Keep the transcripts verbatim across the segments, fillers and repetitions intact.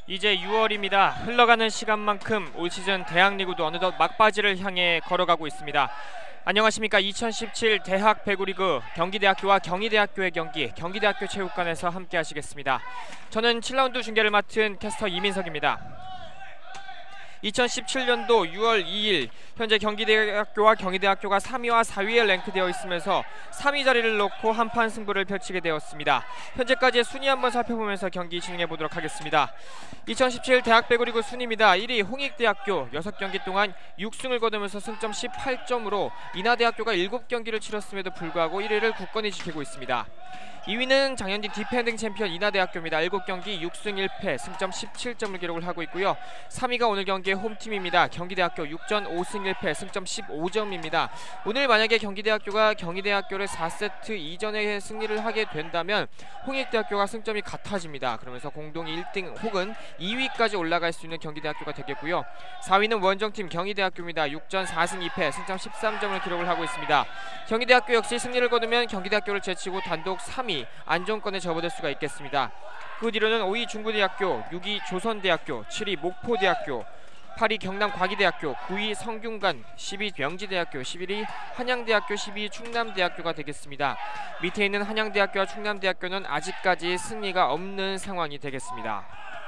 이제 유월입니다. 흘러가는 시간만큼 올 시즌 대학리그도 어느덧 막바지를 향해 걸어가고 있습니다. 안녕하십니까. 이천십칠 대학 배구리그 경기대학교와 경희대학교의 경기 경기대학교 체육관에서 함께 하시겠습니다. 저는 칠 라운드 중계를 맡은 캐스터 이민석입니다. 이천십칠 년도 유월 이일 현재 경기대학교와 경희대학교가 삼 위와 사 위에 랭크되어 있으면서 삼 위 자리를 놓고 한판 승부를 펼치게 되었습니다. 현재까지의 순위 한번 살펴보면서 경기 진행해 보도록 하겠습니다. 이천십칠 대학 배구리그 순위입니다. 일 위 홍익대학교 여섯 경기 동안 육 승을 거두면서 승점 십팔 점으로 인하대학교가 일곱 경기를 치렀음에도 불구하고 일 위를 굳건히 지키고 있습니다. 이 위는 작년진 디펜딩 챔피언 인하대학교입니다. 일곱 경기 육 승 일 패 승점 십칠 점을 기록을 하고 있고요. 삼 위가 오늘 경기의 홈팀입니다. 경기대학교 육 전 오 승 일 패 승점 십오 점입니다. 오늘 만약에 경기대학교가 경희대학교를 사 세트 이전에 승리를 하게 된다면 홍익대학교가 승점이 같아집니다. 그러면서 공동 일 등 혹은 이 위까지 올라갈 수 있는 경기대학교가 되겠고요. 사 위는 원정팀 경희대학교입니다. 육 전 사 승 이 패 승점 십삼 점을 기록을 하고 있습니다. 경희대학교 역시 승리를 거두면 경기대학교를 제치고 단독 삼 위 안정권에 접어들 수가 있겠습니다. 그 뒤로는 오 위 중부대학교, 육 위 조선대학교, 칠 위 목포대학교, 팔 위 경남과기대학교, 구 위 성균관, 십 위 명지대학교, 십일 위 한양대학교, 십이 위 충남대학교가 되겠습니다. 밑에 있는 한양대학교와 충남대학교는 아직까지 승리가 없는 상황이 되겠습니다.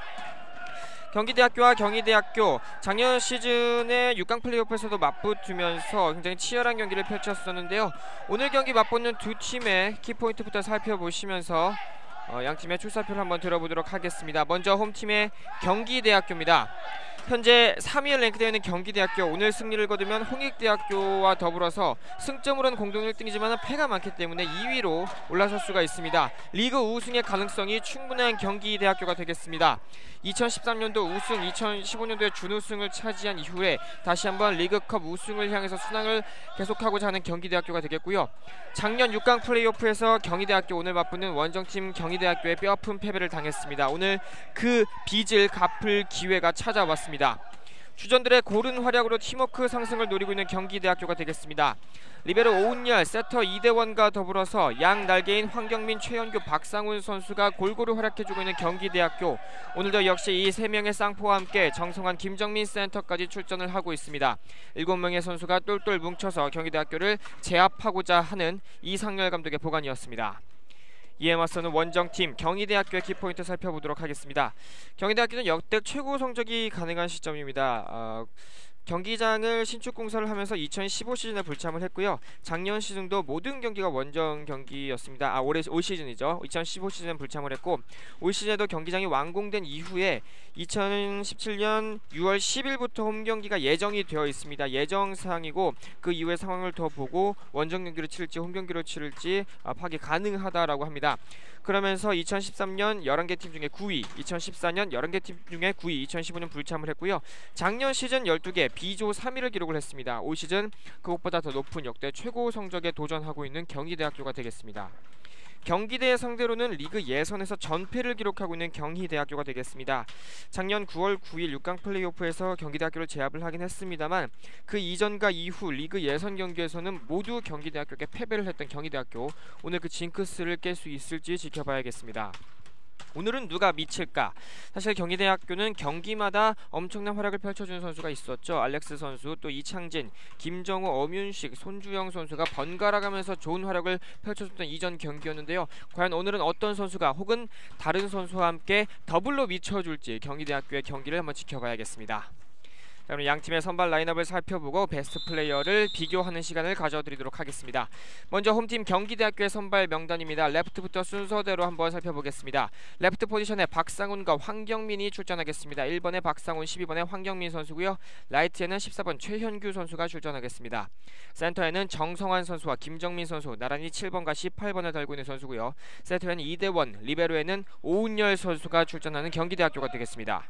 경기대학교와 경희대학교 작년 시즌에 육 강 플레이오프에서도 맞붙으면서 굉장히 치열한 경기를 펼쳤었는데요. 오늘 경기 맞붙는 두 팀의 키포인트부터 살펴보시면서 어, 양 팀의 출사표를 한번 들어보도록 하겠습니다. 먼저 홈팀의 경기대학교입니다. 현재 삼 위에 랭크되어 있는 경기대학교, 오늘 승리를 거두면 홍익대학교와 더불어서 승점으로는 공동 일 등이지만 패가 많기 때문에 이 위로 올라설 수가 있습니다. 리그 우승의 가능성이 충분한 경기대학교가 되겠습니다. 이천십삼 년도 우승, 이천십오 년도에 준우승을 차지한 이후에 다시 한번 리그컵 우승을 향해서 순항을 계속하고자 하는 경기대학교가 되겠고요. 작년 육 강 플레이오프에서 경희대학교, 오늘 맞붙는 원정팀 경희대학교에 뼈아픈 패배를 당했습니다. 오늘 그 빚을 갚을 기회가 찾아왔습니다. 주전들의 고른 활약으로 팀워크 상승을 노리고 있는 경기대학교가 되겠습니다. 리베로 오은열, 세터 이대원과 더불어서 양 날개인 황경민, 최현규, 박상훈 선수가 골고루 활약해주고 있는 경기대학교, 오늘도 역시 이 세 명의 쌍포와 함께 정성환, 김정민 센터까지 출전을 하고 있습니다. 일곱 명의 선수가 똘똘 뭉쳐서 경기대학교를 제압하고자 하는 이상열 감독의 보관이었습니다. 이에 맞서는 원정팀 경희대학교의 키포인트 살펴보도록 하겠습니다. 경희대학교는 역대 최고 성적이 가능한 시점입니다. 어, 경기장을 신축 공사를 하면서 이천십오 시즌에 불참을 했고요. 작년 시즌도 모든 경기가 원정 경기였습니다. 아, 올해 올 시즌이죠. 이천십오 시즌 불참을 했고, 올 시즌에도 경기장이 완공된 이후에 이천십칠 년 유월 십일부터 홈 경기가 예정이 되어 있습니다. 예정 사항이고 그 이후의 상황을 더 보고 원정 경기를 치를지 홈 경기를 치를지 아, 파악이 가능하다라고 합니다. 그러면서 이천십삼 년 열한 개 팀 중에 구 위, 이천십사 년 열한 개 팀 중에 구 위, 이천십오 년 불참을 했고요. 작년 시즌 열두 개, B조 삼 위를 기록을 했습니다. 올 시즌 그것보다 더 높은 역대 최고 성적에 도전하고 있는 경희대학교가 되겠습니다. 경기대의 상대로는 리그 예선에서 전패를 기록하고 있는 경희대학교가 되겠습니다. 작년 구월 구일 육 강 플레이오프에서 경기대학교를 제압을 하긴 했습니다만 그 이전과 이후 리그 예선 경기에서는 모두 경기대학교에게 패배를 했던 경희대학교, 오늘 그 징크스를 깰 수 있을지 지켜봐야겠습니다. 오늘은 누가 미칠까? 사실 경희대학교는 경기마다 엄청난 활약을 펼쳐주는 선수가 있었죠. 알렉스 선수, 또 이창진, 김정우, 엄윤식, 손주영 선수가 번갈아가면서 좋은 활약을 펼쳐줬던 이전 경기였는데요. 과연 오늘은 어떤 선수가 혹은 다른 선수와 함께 더블로 미쳐줄지 경희대학교의 경기를 한번 지켜봐야겠습니다. 자, 그럼 양 팀의 선발 라인업을 살펴보고 베스트 플레이어를 비교하는 시간을 가져드리도록 하겠습니다. 먼저 홈팀 경기대학교의 선발 명단입니다. 레프트부터 순서대로 한번 살펴보겠습니다. 레프트 포지션에 박상훈과 황경민이 출전하겠습니다. 일 번에 박상훈, 십이 번에 황경민 선수고요. 라이트에는 십사 번 최현규 선수가 출전하겠습니다. 센터에는 정성환 선수와 김정민 선수, 나란히 칠 번과 십팔 번을 달고 있는 선수고요. 세터에는 이대원, 리베로에는 오은열 선수가 출전하는 경기대학교가 되겠습니다.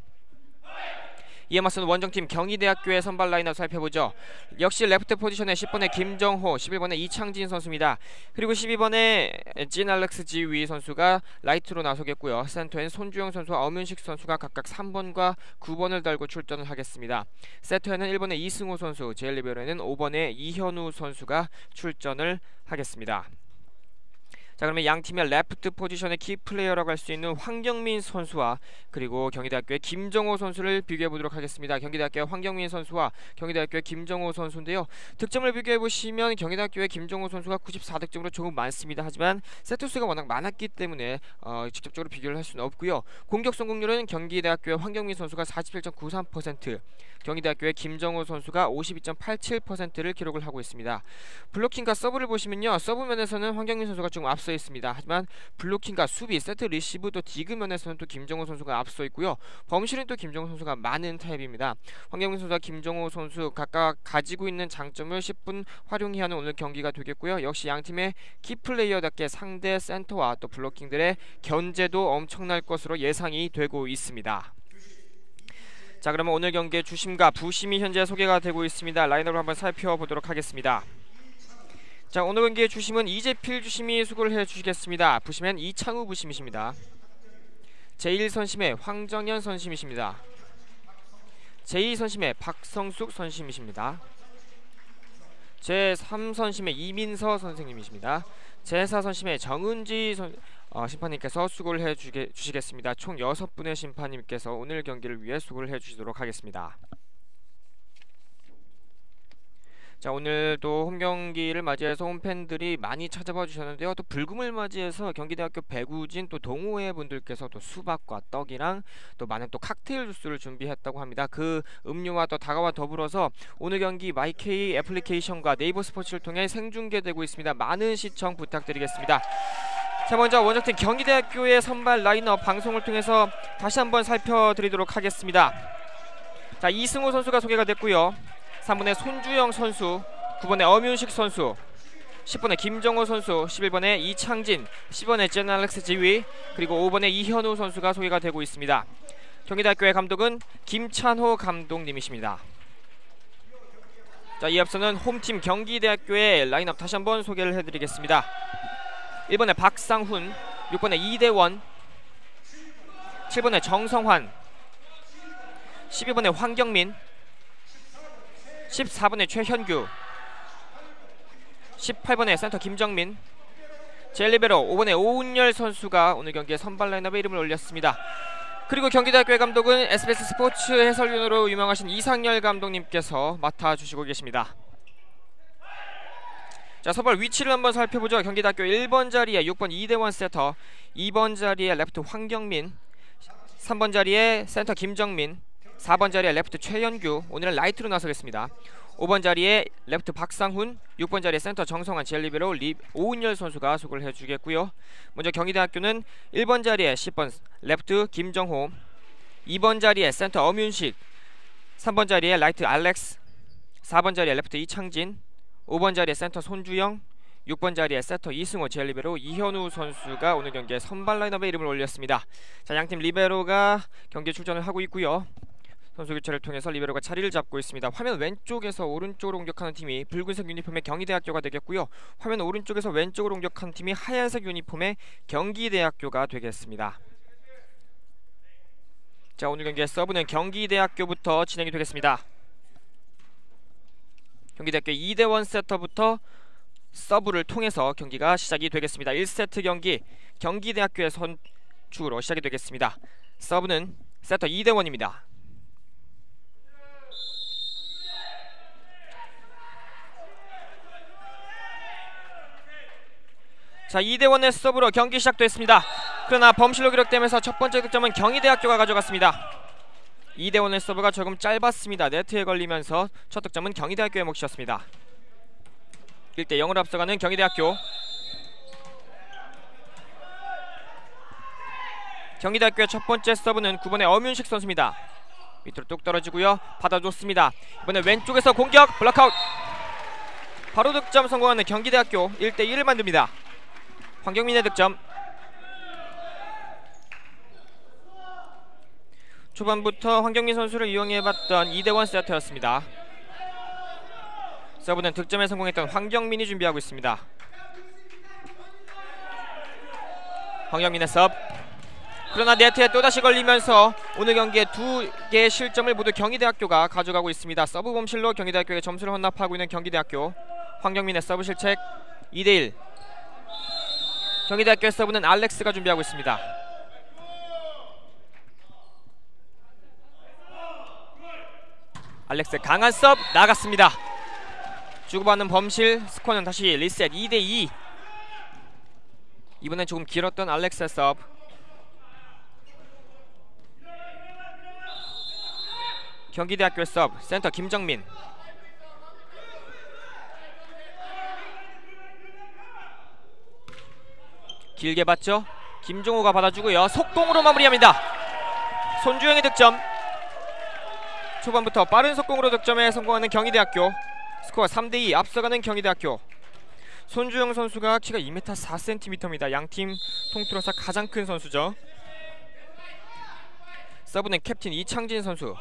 이에 맞서는 원정팀 경희대학교의 선발 라인업 살펴보죠. 역시 레프트 포지션에 십 번에 김정호, 십일 번에 이창진 선수입니다. 그리고 십이 번에 진 알렉스 지위 선수가 라이트로 나서겠고요. 센터엔 손주영 선수와 엄윤식 선수가 각각 삼 번과 구 번을 달고 출전을 하겠습니다. 세터에는 일 번에 이승호 선수, 제일 리베로에는 오 번에 이현우 선수가 출전을 하겠습니다. 자, 그러면 양 팀의 레프트 포지션의 키 플레이어라고 할 수 있는 황경민 선수와 그리고 경기대학교의 김정호 선수를 비교해 보도록 하겠습니다. 경기대학교의 황경민 선수와 경기대학교의 김정호 선수인데요. 득점을 비교해 보시면 경기대학교의 김정호 선수가 구십사 득점으로 조금 많습니다. 하지만 세트 수가 워낙 많았기 때문에 어, 직접적으로 비교를 할 수는 없고요. 공격 성공률은 경기대학교의 황경민 선수가 사십칠 점 구삼 퍼센트, 경기대학교의 김정호 선수가 오십이 점 팔칠 퍼센트를 기록을 하고 있습니다. 블로킹과 서브를 보시면요, 서브 면에서는 황경민 선수가 조금 앞서 있습니다. 하지만 블로킹과 수비, 세트 리시브 또 디그 면에서는 또 김정호 선수가 앞서 있고요. 범실은 또 김정호 선수가 많은 타입입니다. 황경민 선수와 김정호 선수 각각 가지고 있는 장점을 십 분 활용해야 하는 오늘 경기가 되겠고요. 역시 양팀의 키플레이어답게 상대 센터와 또 블로킹들의 견제도 엄청날 것으로 예상이 되고 있습니다. 자, 그러면 오늘 경기의 주심과 부심이 현재 소개가 되고 있습니다. 라인업을 한번 살펴보도록 하겠습니다. 자, 오늘 경기의 주심은 이재필 주심이 수고를 해주시겠습니다. 부심엔 이창우 부심이십니다. 제일 선심의 황정현 선심이십니다. 제이 선심의 박성숙 선심이십니다. 제삼 선심의 이민서 선생님이십니다. 제사 선심의 정은지 선, 어, 심판님께서 수고를 해주시겠습니다. 총 여섯 분의 심판님께서 오늘 경기를 위해 수고를 해주시도록 하겠습니다. 자, 오늘도 홈경기를 맞이해서 홈팬들이 많이 찾아봐 주셨는데요. 또 불금을 맞이해서 경기대학교 배구진 또 동호회 분들께서 또 수박과 떡이랑 또 많은 또 칵테일 주스를 준비했다고 합니다. 그 음료와 또 다가와 더불어서 오늘 경기 마이케이 애플리케이션과 네이버 스포츠를 통해 생중계되고 있습니다. 많은 시청 부탁드리겠습니다. 자, 먼저 원정팀 경기대학교의 선발 라인업 방송을 통해서 다시 한번 살펴드리도록 하겠습니다. 자, 이승호 선수가 소개가 됐고요. 삼 번에 손주영 선수, 구 번에 엄윤식 선수, 십 번에 김정호 선수, 십일 번에 이창진, 십 번에 제날렉스 지휘, 그리고 오 번에 이현우 선수가 소개가 되고 있습니다. 경기대학교의 감독은 김찬호 감독님이십니다. 자, 이 앞서는 홈팀 경기대학교의 라인업 다시 한번 소개를 해드리겠습니다. 일 번에 박상훈, 육 번에 이대원, 칠 번에 정성환, 십이 번에 황경민, 십사 번에 최현규, 십팔 번에 센터 김정민, 젤리베로 오 번에 오은열 선수가 오늘 경기에 선발 라인업에 이름을 올렸습니다. 그리고 경기대학교의 감독은 에스비에스 스포츠 해설위원으로 유명하신 이상열 감독님께서 맡아주시고 계십니다. 자, 선발 위치를 한번 살펴보죠. 경기대학교 일 번 자리에 육 번 이대원 세터, 이 번 자리에 레프트 황경민, 삼 번 자리에 센터 김정민, 사 번 자리에 레프트 최현규, 오늘은 라이트로 나서겠습니다. 오 번 자리에 레프트 박상훈, 육 번 자리에 센터 정성환, 젤리베로 리 오은열 선수가 소개를 해주겠고요. 먼저 경기대학교는 일 번 자리에 십 번 레프트 김정호, 이 번 자리에 센터 엄윤식, 삼 번 자리에 라이트 알렉스, 사 번 자리에 레프트 이창진, 오 번 자리에 센터 손주영, 육 번 자리에 세터 이승호, 젤리베로 이현우 선수가 오늘 경기에 선발 라인업에 이름을 올렸습니다. 자, 양팀 리베로가 경기에 출전을 하고 있고요. 선수 교체를 통해서 리베로가 자리를 잡고 있습니다. 화면 왼쪽에서 오른쪽으로 공격하는 팀이 붉은색 유니폼의 경희대학교가 되겠고요. 화면 오른쪽에서 왼쪽으로 공격하는 팀이 하얀색 유니폼의 경기대학교가 되겠습니다. 자, 오늘 경기의 서브는 경기대학교부터 진행이 되겠습니다. 경기대학교 이대원 세터부터 서브를 통해서 경기가 시작이 되겠습니다. 일 세트 경기 경기대학교의 선축으로 시작이 되겠습니다. 서브는 세터 이대원입니다. 자, 이대원의 서브로 경기 시작됐습니다. 그러나 범실로 기록되면서 첫 번째 득점은 경희대학교가 가져갔습니다. 이대원의 서브가 조금 짧았습니다. 네트에 걸리면서 첫 득점은 경희대학교의 몫이었습니다. 일 대 영으로 앞서가는 경희대학교. 경희대학교의 첫 번째 서브는 구 번의 엄윤식 선수입니다. 밑으로 뚝 떨어지고요. 받아줬습니다. 이번에 왼쪽에서 공격 블락아웃. 바로 득점 성공하는 경희대학교. 일 대 일을 만듭니다. 황경민의 득점. 초반부터 황경민 선수를 이용해봤던 이대원 세터였습니다. 서브는 득점에 성공했던 황경민이 준비하고 있습니다. 황경민의 서브. 그러나 네트에 또다시 걸리면서 오늘 경기에 두 개의 실점을 모두 경희대학교가 가져가고 있습니다. 서브 범실로 경희대학교에 점수를 헌납하고 있는 경희대학교. 황경민의 서브 실책. 이 대 일. 경희대학교의 서브는 알렉스가 준비하고 있습니다. 알렉스 강한 서브 나갔습니다. 주고받는 범실. 스코어는 다시 리셋 이 대 이. 이번엔 조금 길었던 알렉스의 서브. 경기대학교의 서브. 센터 김정민. 길게 받죠. 김종호가 받아주고요. 속공으로 마무리합니다. 손주영의 득점. 초반부터 빠른 속공으로 득점에 성공하는 경희대학교. 스코어 삼 대 이 앞서가는 경희대학교. 손주영 선수가 키가 이 미터 사 센티미터입니다. 양팀 통틀어서 가장 큰 선수죠. 서브는 캡틴 이창진 선수.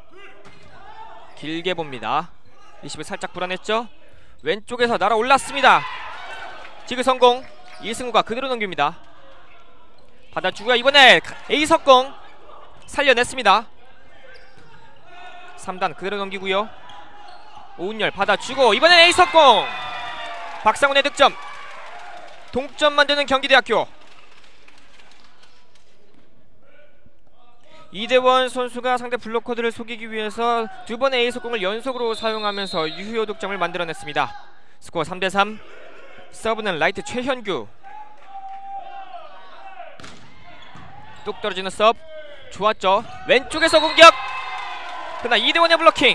길게 봅니다. 리시브 살짝 불안했죠. 왼쪽에서 날아올랐습니다. 디그 성공. 이승우가 그대로 넘깁니다. 받아주고요. 이번에 A 석공 살려냈습니다. 삼 단 그대로 넘기고요. 오은열 받아주고 이번엔 A 석공. 박상훈의 득점. 동점 만드는 경기대학교. 이대원 선수가 상대 블로커들을 속이기 위해서 두 번의 A 석공을 연속으로 사용하면서 유효 득점을 만들어냈습니다. 스코어 삼 대 삼. 서브는 라이트 최현규. 뚝 떨어지는 서브 좋았죠. 왼쪽에서 공격. 그러나 이대원의 블로킹.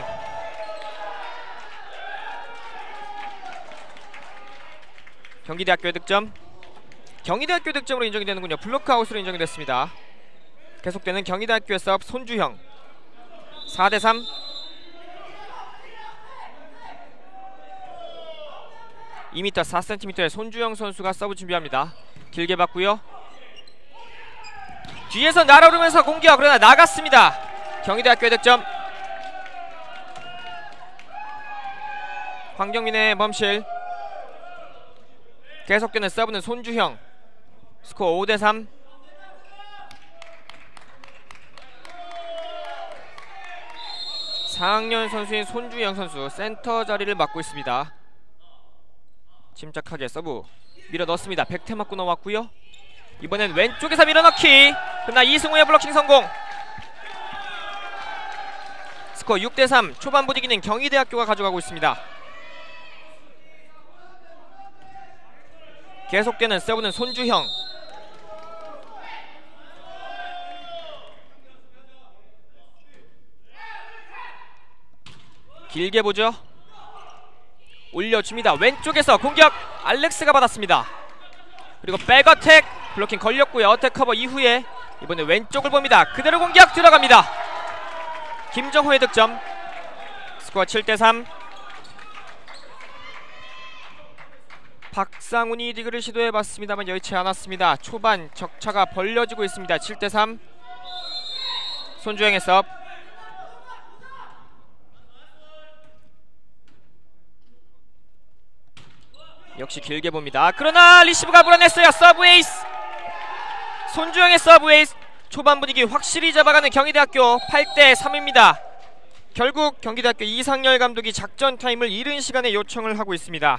경기대학교의 득점. 경희대학교 득점으로 인정이 되는군요. 블로크아웃으로 인정이 됐습니다. 계속되는 경희대학교의 서브 손주형. 사 대 삼. 이 미터 사 센티미터의 손주영 선수가 서브 준비합니다. 길게 받고요. 뒤에서 날아오르면서 공격. 그러나 나갔습니다. 경희대학교의 득점. 황경민의 범실. 계속되는 서브는 손주형. 스코어 오 대 삼. 사 학년 선수인 손주영 선수 센터 자리를 맡고 있습니다. 침착하게 서브 밀어 넣습니다. 백태 맞고 나왔고요. 이번엔 왼쪽에서 밀어넣기. 그러나 이승우의 블로킹 성공. 스코어 육 대 삼. 초반 분위기는 경희대학교가 가져가고 있습니다. 계속되는 서브는 손주형. 길게 보죠. 올려줍니다. 왼쪽에서 공격. 알렉스가 받았습니다. 그리고 백어택. 블로킹 걸렸고요. 어택 커버 이후에 이번에 왼쪽을 봅니다. 그대로 공격 들어갑니다. 김정호의 득점. 스코어 칠 대 삼. 박상훈이 디그를 시도해봤습니다만 여의치 않았습니다. 초반 적차가 벌려지고 있습니다. 칠 대 삼. 손주영의 서브. 역시 길게 봅니다. 그러나 리시브가 불안했어요. 서브 에이스. 손주영의 서브 에이스. 초반 분위기 확실히 잡아가는 경희대학교. 팔 대 삼입니다. 결국 경기대학교 이상열 감독이 작전 타임을 이른 시간에 요청을 하고 있습니다.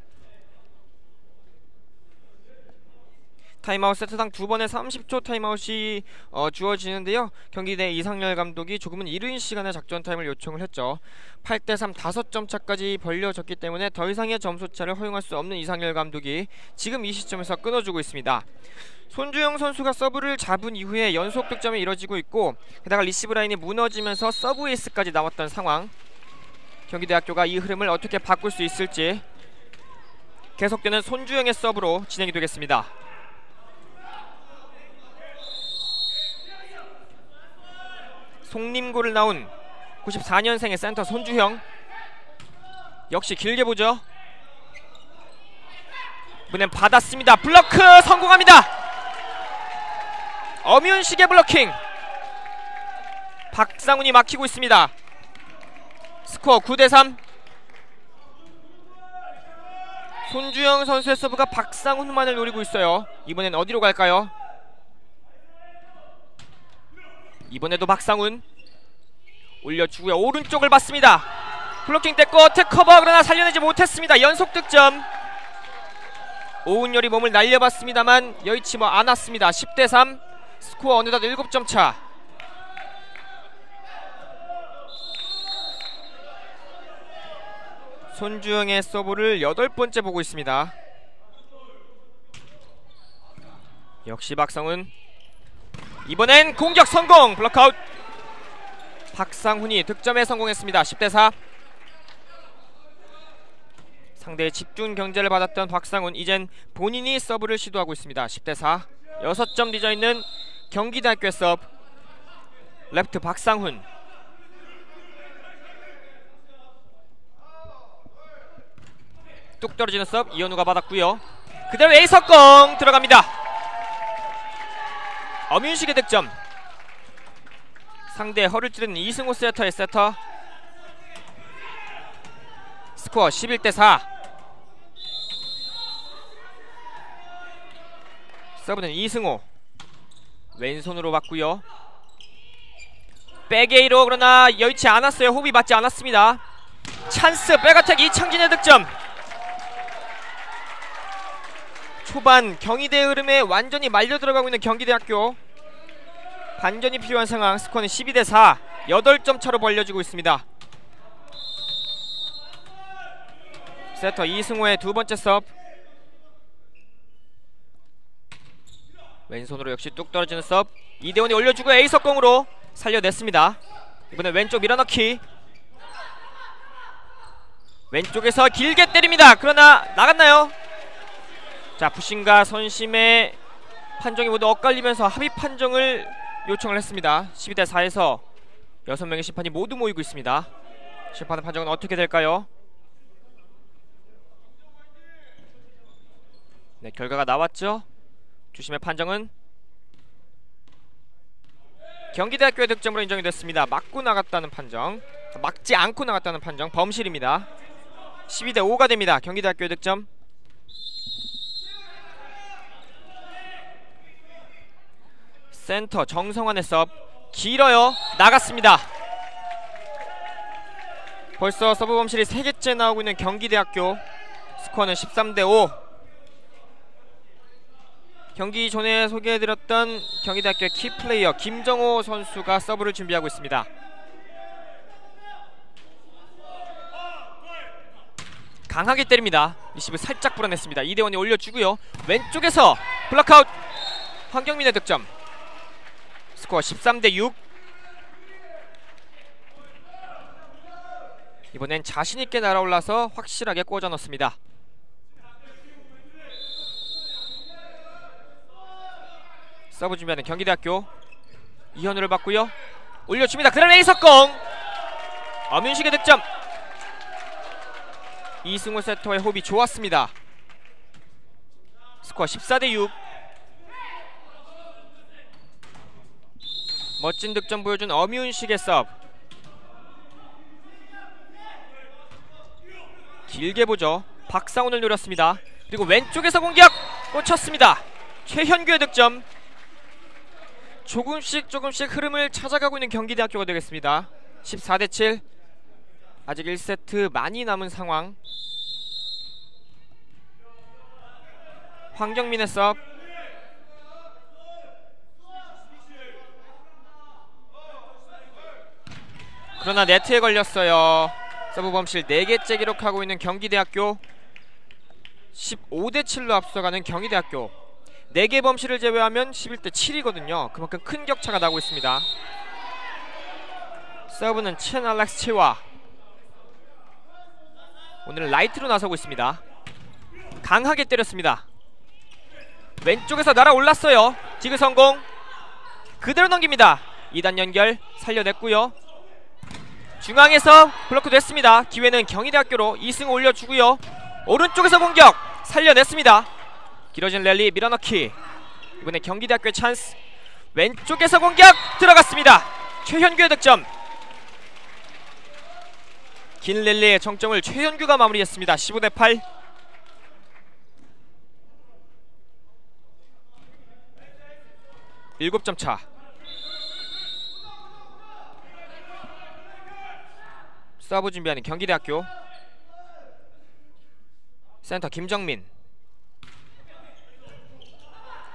타임아웃 세트당 두 번의 삼십 초 타임아웃이 어, 주어지는데요. 경기대 이상열 감독이 조금은 이른 시간에 작전 타임을 요청을 했죠. 팔 대 삼 다섯 점 차까지 벌려졌기 때문에 더 이상의 점수차를 허용할 수 없는 이상열 감독이 지금 이 시점에서 끊어주고 있습니다. 손주영 선수가 서브를 잡은 이후에 연속 득점이 이뤄지고 있고 게다가 리시브 라인이 무너지면서 서브 에이스까지 나왔던 상황. 경기대학교가 이 흐름을 어떻게 바꿀 수 있을지 계속되는 손주영의 서브로 진행이 되겠습니다. 송림고를 나온 구십사 년생의 센터 손주형. 역시 길게 보죠. 이번엔 받았습니다. 블로크 성공합니다. 엄윤식의 블로킹. 박상훈이 막히고 있습니다. 스코어 구 대 삼. 손주영 선수의 서브가 박상훈만을 노리고 있어요. 이번엔 어디로 갈까요? 이번에도 박상훈 올려주고요. 오른쪽을 봤습니다. 블로킹 뗐고 어택 커버. 그러나 살려내지 못했습니다. 연속 득점. 오은열이 몸을 날려봤습니다만 여의치 뭐 않았습니다. 십 대 삼. 스코어 어느덧 일곱 점 차. 손주영의 서브를 여덟 번째 보고 있습니다. 역시 박상훈. 이번엔 공격 성공! 블록아웃! 박상훈이 득점에 성공했습니다. 십 대 사. 상대의 집중 경제를 받았던 박상훈, 이젠 본인이 서브를 시도하고 있습니다. 십 대 사. 여섯 점 뒤져있는 경기대학교의 서브. 레프트 박상훈. 뚝 떨어지는 서브 이현우가 받았고요. 그대로 에이석공 들어갑니다. 엄윤식의 득점. 상대의 허를 찌르는 이승호 세터의 세터. 스코어 십일 대 사. 서브는 이승호. 왼손으로 받고요. 백에이로, 그러나 여의치 않았어요. 호흡이 맞지 않았습니다. 찬스 백어택 이창진의 득점. 초반 경희대의 흐름에 완전히 말려 들어가고 있는 경기대학교. 반전이 필요한 상황. 스코어는 십이 대 사. 여덟 점 차로 벌려지고 있습니다. 세터 이승호의 두 번째 서브. 왼손으로 역시 뚝 떨어지는 서브. 이대원이 올려주고 에이석공으로 살려냈습니다. 이번에 왼쪽 밀어넣기. 왼쪽에서 길게 때립니다. 그러나 나갔나요? 자, 부심과 선심의 판정이 모두 엇갈리면서 합의 판정을 요청을 했습니다. 십이 대 사에서 여섯 명의 심판이 모두 모이고 있습니다. 심판의 판정은 어떻게 될까요? 네, 결과가 나왔죠. 주심의 판정은 경기대학교의 득점으로 인정이 됐습니다. 맞고 나갔다는 판정, 막지 않고 나갔다는 판정, 범실입니다. 십이 대 오가 됩니다. 경기대학교의 득점. 센터 정성환의 서브. 길어요. 나갔습니다. 벌써 서브 범실이 세 개째 나오고 있는 경기대학교. 스코어는 십삼 대 오. 경기 전에 소개해드렸던 경기대학교의 키플레이어 김정호 선수가 서브를 준비하고 있습니다. 강하게 때립니다. 리시브 살짝 불어냈습니다. 이대원이 올려주고요. 왼쪽에서 블록아웃. 황경민의 득점. 스코어 십삼 대 육. 이번엔 자신있게 날아올라서 확실하게 꽂아 넣습니다. 서브 준비하는 경기대학교. 이현우를 받고요. 올려줍니다. 그대로 에이석공. 엄윤식의 득점. 이승호 세터의 호흡이 좋았습니다. 스코어 십사 대 육. 멋진 득점 보여준 엄윤식의 서브. 길게 보죠. 박상훈을 노렸습니다. 그리고 왼쪽에서 공격 꽂혔습니다. 최현규의 득점. 조금씩 조금씩 흐름을 찾아가고 있는 경기대학교가 되겠습니다. 십사 대 칠. 아직 일 세트 많이 남은 상황. 황경민의 서브. 그러나 네트에 걸렸어요. 서브 범실 네 개째 기록하고 있는 경기대학교. 십오 대 칠로 앞서가는 경희대학교. 네 개 범실을 제외하면 십일 대 칠이거든요. 그만큼 큰 격차가 나고 있습니다. 서브는 첸 알렉스 치와. 오늘은 라이트로 나서고 있습니다. 강하게 때렸습니다. 왼쪽에서 날아올랐어요. 디그 성공. 그대로 넘깁니다. 이 단 연결 살려냈고요. 중앙에서 블로크 됐습니다. 기회는 경희대학교로. 이승호 올려주고요. 오른쪽에서 공격 살려냈습니다. 길어진 랠리 밀어넣기. 이번에 경기대학교의 찬스. 왼쪽에서 공격 들어갔습니다. 최현규의 득점. 긴 랠리의 정점을 최현규가 마무리했습니다. 십오 대 팔. 일곱 점 차. 서브 준비하는 경기대학교. 센터 김정민.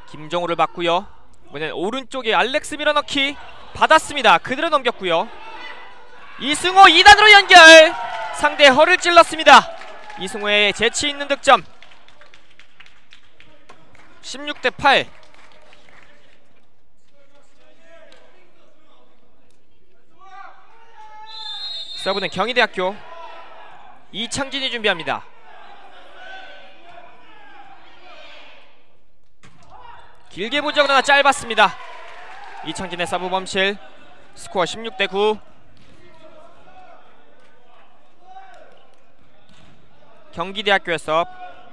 김정우를 받고요. 이번엔 오른쪽에 알렉스 밀어넣기 받았습니다. 그대로 넘겼고요. 이승호 이 단으로 연결. 상대 허를 찔렀습니다. 이승호의 재치 있는 득점. 십육 대 팔. 서브는 경희대학교. 이창진이 준비합니다. 길게 보자 그러나 짧았습니다. 이창진의 서브 범실. 스코어 십육 대 구. 경기대학교의 서브.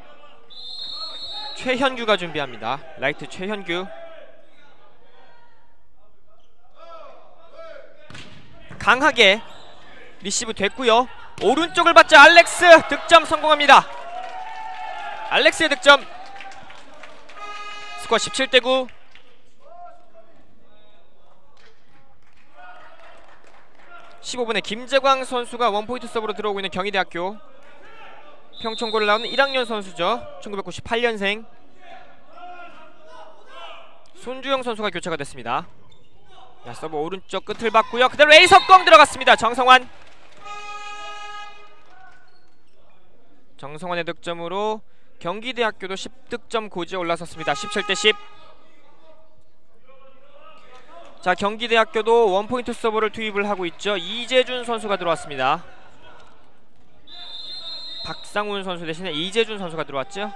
최현규가 준비합니다. 라이트 최현규. 강하게 리시브 됐고요. 오른쪽을 받자 알렉스 득점 성공합니다. 알렉스의 득점. 스코어 십칠 대 구. 십오 분에 김재광 선수가 원포인트 서브로 들어오고 있는 경희대학교. 평촌고를 나오는 일 학년 선수죠. 천구백구십팔 년생. 손주영 선수가 교체가 됐습니다. 자, 서브 오른쪽 끝을 받고요. 그대로 에이석공 들어갔습니다. 정성환. 정성환의 득점으로 경기대학교도 십 득점 고지에 올라섰습니다. 십칠 대 십. 자, 경기대학교도 원포인트 서브를 투입을 하고 있죠. 이재준 선수가 들어왔습니다. 박상훈 선수 대신에 이재준 선수가 들어왔죠.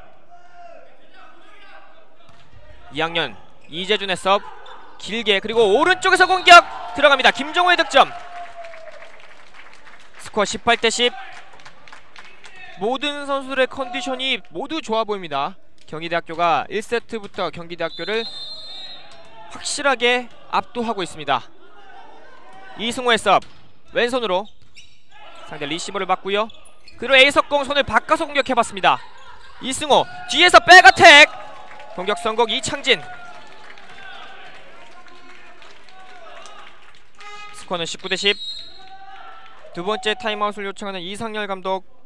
이 학년 이재준의 서브 길게, 그리고 오른쪽에서 공격 들어갑니다. 김정호의 득점. 스코어 십팔 대 십. 모든 선수들의 컨디션이 모두 좋아 보입니다. 경희대학교가 일 세트부터 경기대학교를 확실하게 압도하고 있습니다. 이승호의 서브 왼손으로 상대 리시버를 받고요. 그리고 에이석공 손을 바꿔서 공격해봤습니다. 이승호 뒤에서 백어택. 공격 성공. 이창진. 스코어는 십구 대 십. 두 번째 타임아웃을 요청하는 이상열 감독.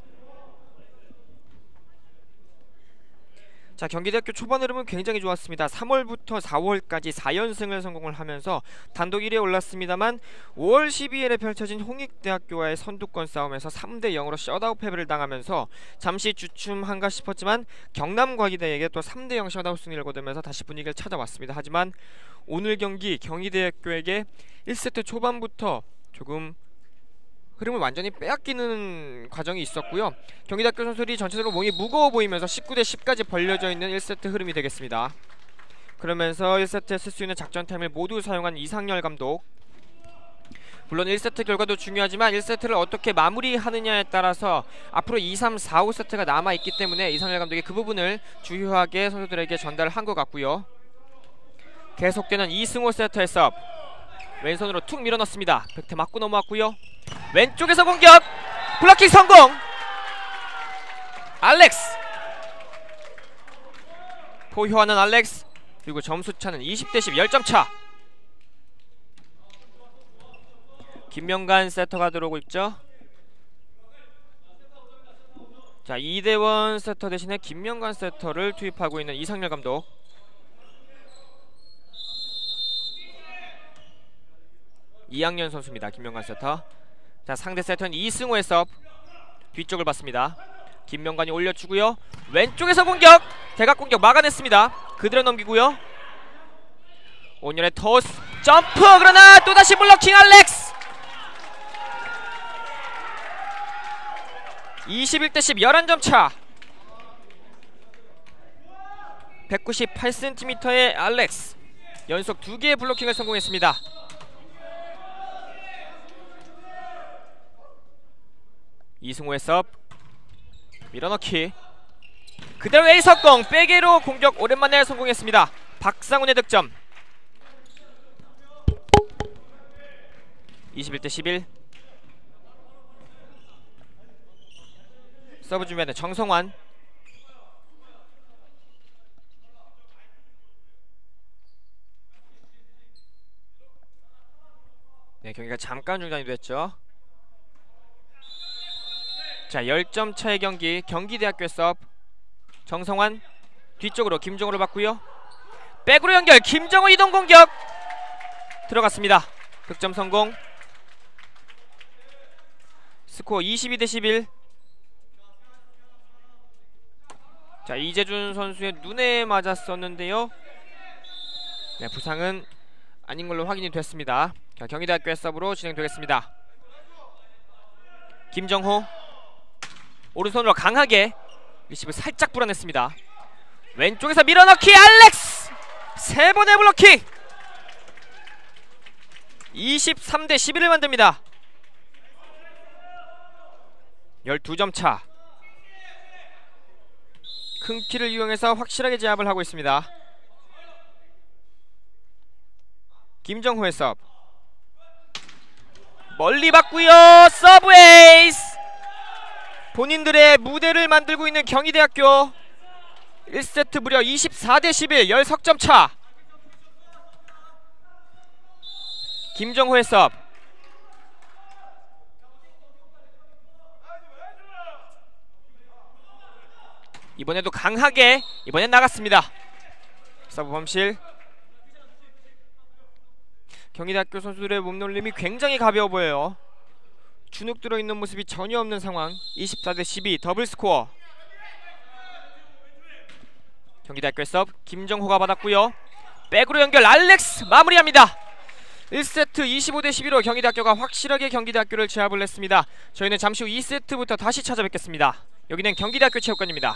자, 경기대학교 초반 흐름은 굉장히 좋았습니다. 삼월부터 사월까지 사 연승을 성공을 하면서 단독 일 위에 올랐습니다만 오월 십이일에 펼쳐진 홍익대학교와의 선두권 싸움에서 삼 대 영으로 셧아웃 패배를 당하면서 잠시 주춤한가 싶었지만 경남과기대에게 또 삼 대 영 셧아웃 승리를 거두면서 다시 분위기를 찾아왔습니다. 하지만 오늘 경기 경희대학교에게 일 세트 초반부터 조금 흐름을 완전히 빼앗기는 과정이 있었고요. 경기대학교 선수들이 전체적으로 몸이 무거워 보이면서 십구 대 십까지 벌려져 있는 일 세트 흐름이 되겠습니다. 그러면서 일 세트에 쓸 수 있는 작전 타임을 모두 사용한 이상열 감독. 물론 일 세트 결과도 중요하지만 일 세트를 어떻게 마무리하느냐에 따라서 앞으로 이, 삼, 사, 오 세트가 남아있기 때문에 이상열 감독이 그 부분을 주요하게 선수들에게 전달을 한 것 같고요. 계속되는 이승호 세트의 서브 왼손으로 툭 밀어넣습니다. 백태 맞고 넘어왔고요. 왼쪽에서 공격 블로킹 성공. 알렉스 포효하는 알렉스. 그리고 점수차는 이십 대 십. 십 점 차. 김명관 세터가 들어오고 있죠. 자, 이대원 세터 대신에 김명관 세터를 투입하고 있는 이상열 감독. 이 학년 선수입니다. 김명관 세터. 자, 상대 세터는 이승호의 서브 뒤쪽을 봤습니다. 김명관이 올려주고요. 왼쪽에서 공격 대각 공격 막아냈습니다. 그대로 넘기고요. 온열의 토스 점프. 그러나 또다시 블로킹 알렉스. 이십일 대 십. 십일 점 차. 백구십팔 센티미터의 알렉스 연속 두 개의 블로킹을 성공했습니다. 이승호의 서브 밀어넣기 그대로 에이석공. 백으로 공격 오랜만에 성공했습니다. 박상훈의 득점. 이십일 대 십일. 서브 준비하는 정성환. 네, 경기가 잠깐 중단이 됐죠. 자, 십 점 차의 경기 경기대학교 서브 정성환 뒤쪽으로 김정우를 받고요. 백으로 연결. 김정호 이동 공격 들어갔습니다. 득점 성공. 스코어 이십이 대 십일. 자, 이재준 선수의 눈에 맞았었는데요. 네, 부상은 아닌 걸로 확인이 됐습니다. 자, 경희대학교의 서브로 진행되겠습니다. 김정호 오른손으로 강하게 리시브 살짝 불어냈습니다. 왼쪽에서 밀어넣기. 알렉스 세 번의 블로킹. 이십삼 대 십일을 만듭니다. 열두 점 차. 큰 키를 이용해서 확실하게 제압을 하고 있습니다. 김정호의 서브 멀리 받고요. 서브 에이스. 본인들의 무대를 만들고 있는 경희대학교. 일 세트 무려 이십사 대 십일. 십 석점 차. 김정호의 서브 이번에도 강하게. 이번엔 나갔습니다. 서브 범실. 경희대학교 선수들의 몸놀림이 굉장히 가벼워 보여요. 주눅 들어있는 모습이 전혀 없는 상황. 이십사 대 십이 더블 스코어. 경희대학교의 서브 김정호가 받았고요. 백으로 연결. 알렉스 마무리합니다. 일 세트 이십오 대 십이로 경희대학교가 확실하게 경기대학교를 제압을 했습니다. 저희는 잠시 후 이 세트부터 다시 찾아뵙겠습니다. 여기는 경기대학교 체육관입니다.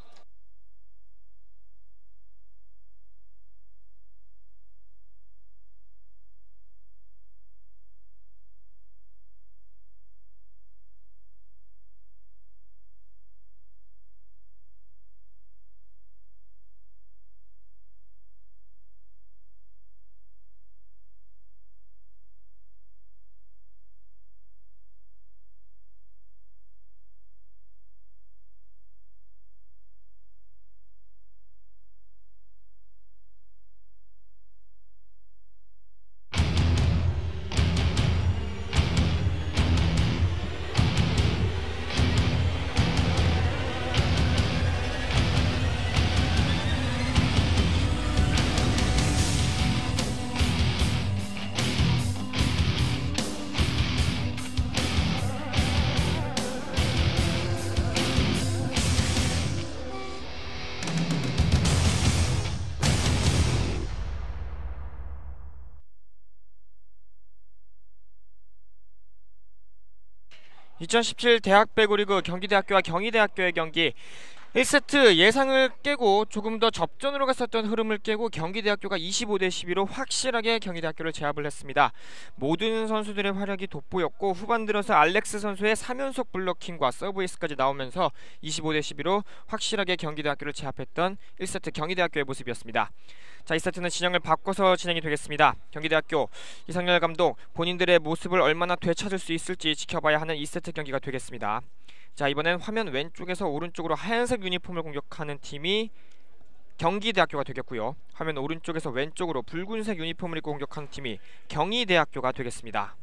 이천십칠 대학 배구 리그 경기대학교와 경희대학교의 경기. 일 세트 예상을 깨고 조금 더 접전으로 갔었던 흐름을 깨고 경기대학교가 이십오 대 십이로 확실하게 경희대학교를 제압을 했습니다. 모든 선수들의 활약이 돋보였고 후반 들어서 알렉스 선수의 삼 연속 블로킹과 서브에이스까지 나오면서 이십오 대 십이로 확실하게 경기대학교를 제압했던 일 세트 경희대학교의 모습이었습니다. 자, 이 세트는 진영을 바꿔서 진행이 되겠습니다. 경기대학교 이상열 감독 본인들의 모습을 얼마나 되찾을 수 있을지 지켜봐야 하는 이 세트 경기가 되겠습니다. 자, 이번엔 화면 왼쪽에서 오른쪽으로 하얀색 유니폼을 공격하는 팀이 경기대학교가 되겠고요. 화면 오른쪽에서 왼쪽으로 붉은색 유니폼을 입고 공격하는 팀이 경희대학교가 되겠습니다.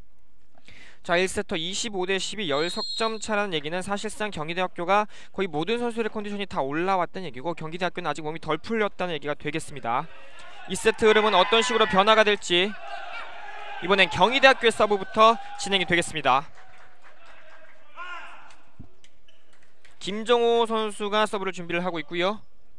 자, 일 세트 이십오 대 십이 십 석점 차라는 얘기는 사실상 경희대학교가 거의 모든 선수들의 컨디션이 다 올라왔다는 얘기고 경기대학교는 아직 몸이 덜 풀렸다는 얘기가 되겠습니다. 이 세트 흐름은 어떤 식으로 변화가 될지 이번엔 경희대학교의 서브부터 진행이 되겠습니다. 김정호 선수가 서브를 준비를 하고 있고요.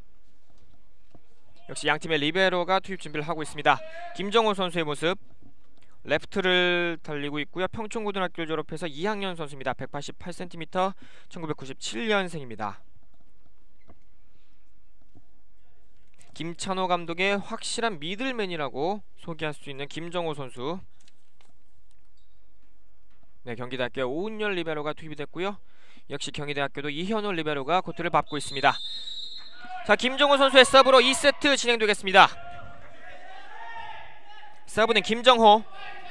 역시 양팀의 리베로가 투입 준비를 하고 있습니다. 김정호 선수의 모습. 레프트를 달리고 있고요. 평촌고등학교를 졸업해서 이 학년 선수입니다. 백팔십팔 센티미터, 천구백구십칠 년생입니다. 김찬호 감독의 확실한 미들맨이라고 소개할 수 있는 김정호 선수. 네, 경기대학교 오은열 리베로가 투입이 됐고요. 역시 경희대학교도 이현호 리베로가 코트를 밟고 있습니다. 자, 김정호 선수의 서브로 이 세트 진행되겠습니다. 서브는 김정호.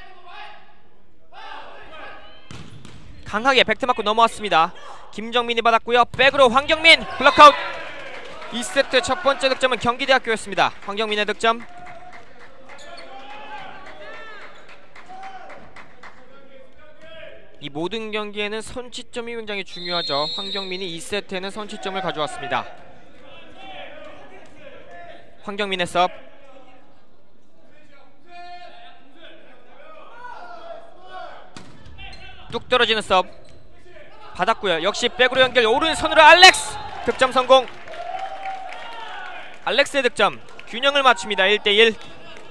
강하게 백트 맞고 넘어왔습니다. 김정민이 받았고요. 백으로 황경민 블록아웃. 이 세트 첫 번째 득점은 경기대학교였습니다. 황경민의 득점. 이 모든 경기에는 선취점이 굉장히 중요하죠. 황경민이 이 세트에는 선취점을 가져왔습니다. 황경민의 서브. 뚝 떨어지는 서브 받았고요. 역시 백으로 연결, 오른손으로 알렉스 득점 성공. 알렉스의 득점, 균형을 맞춥니다. 일 대 일.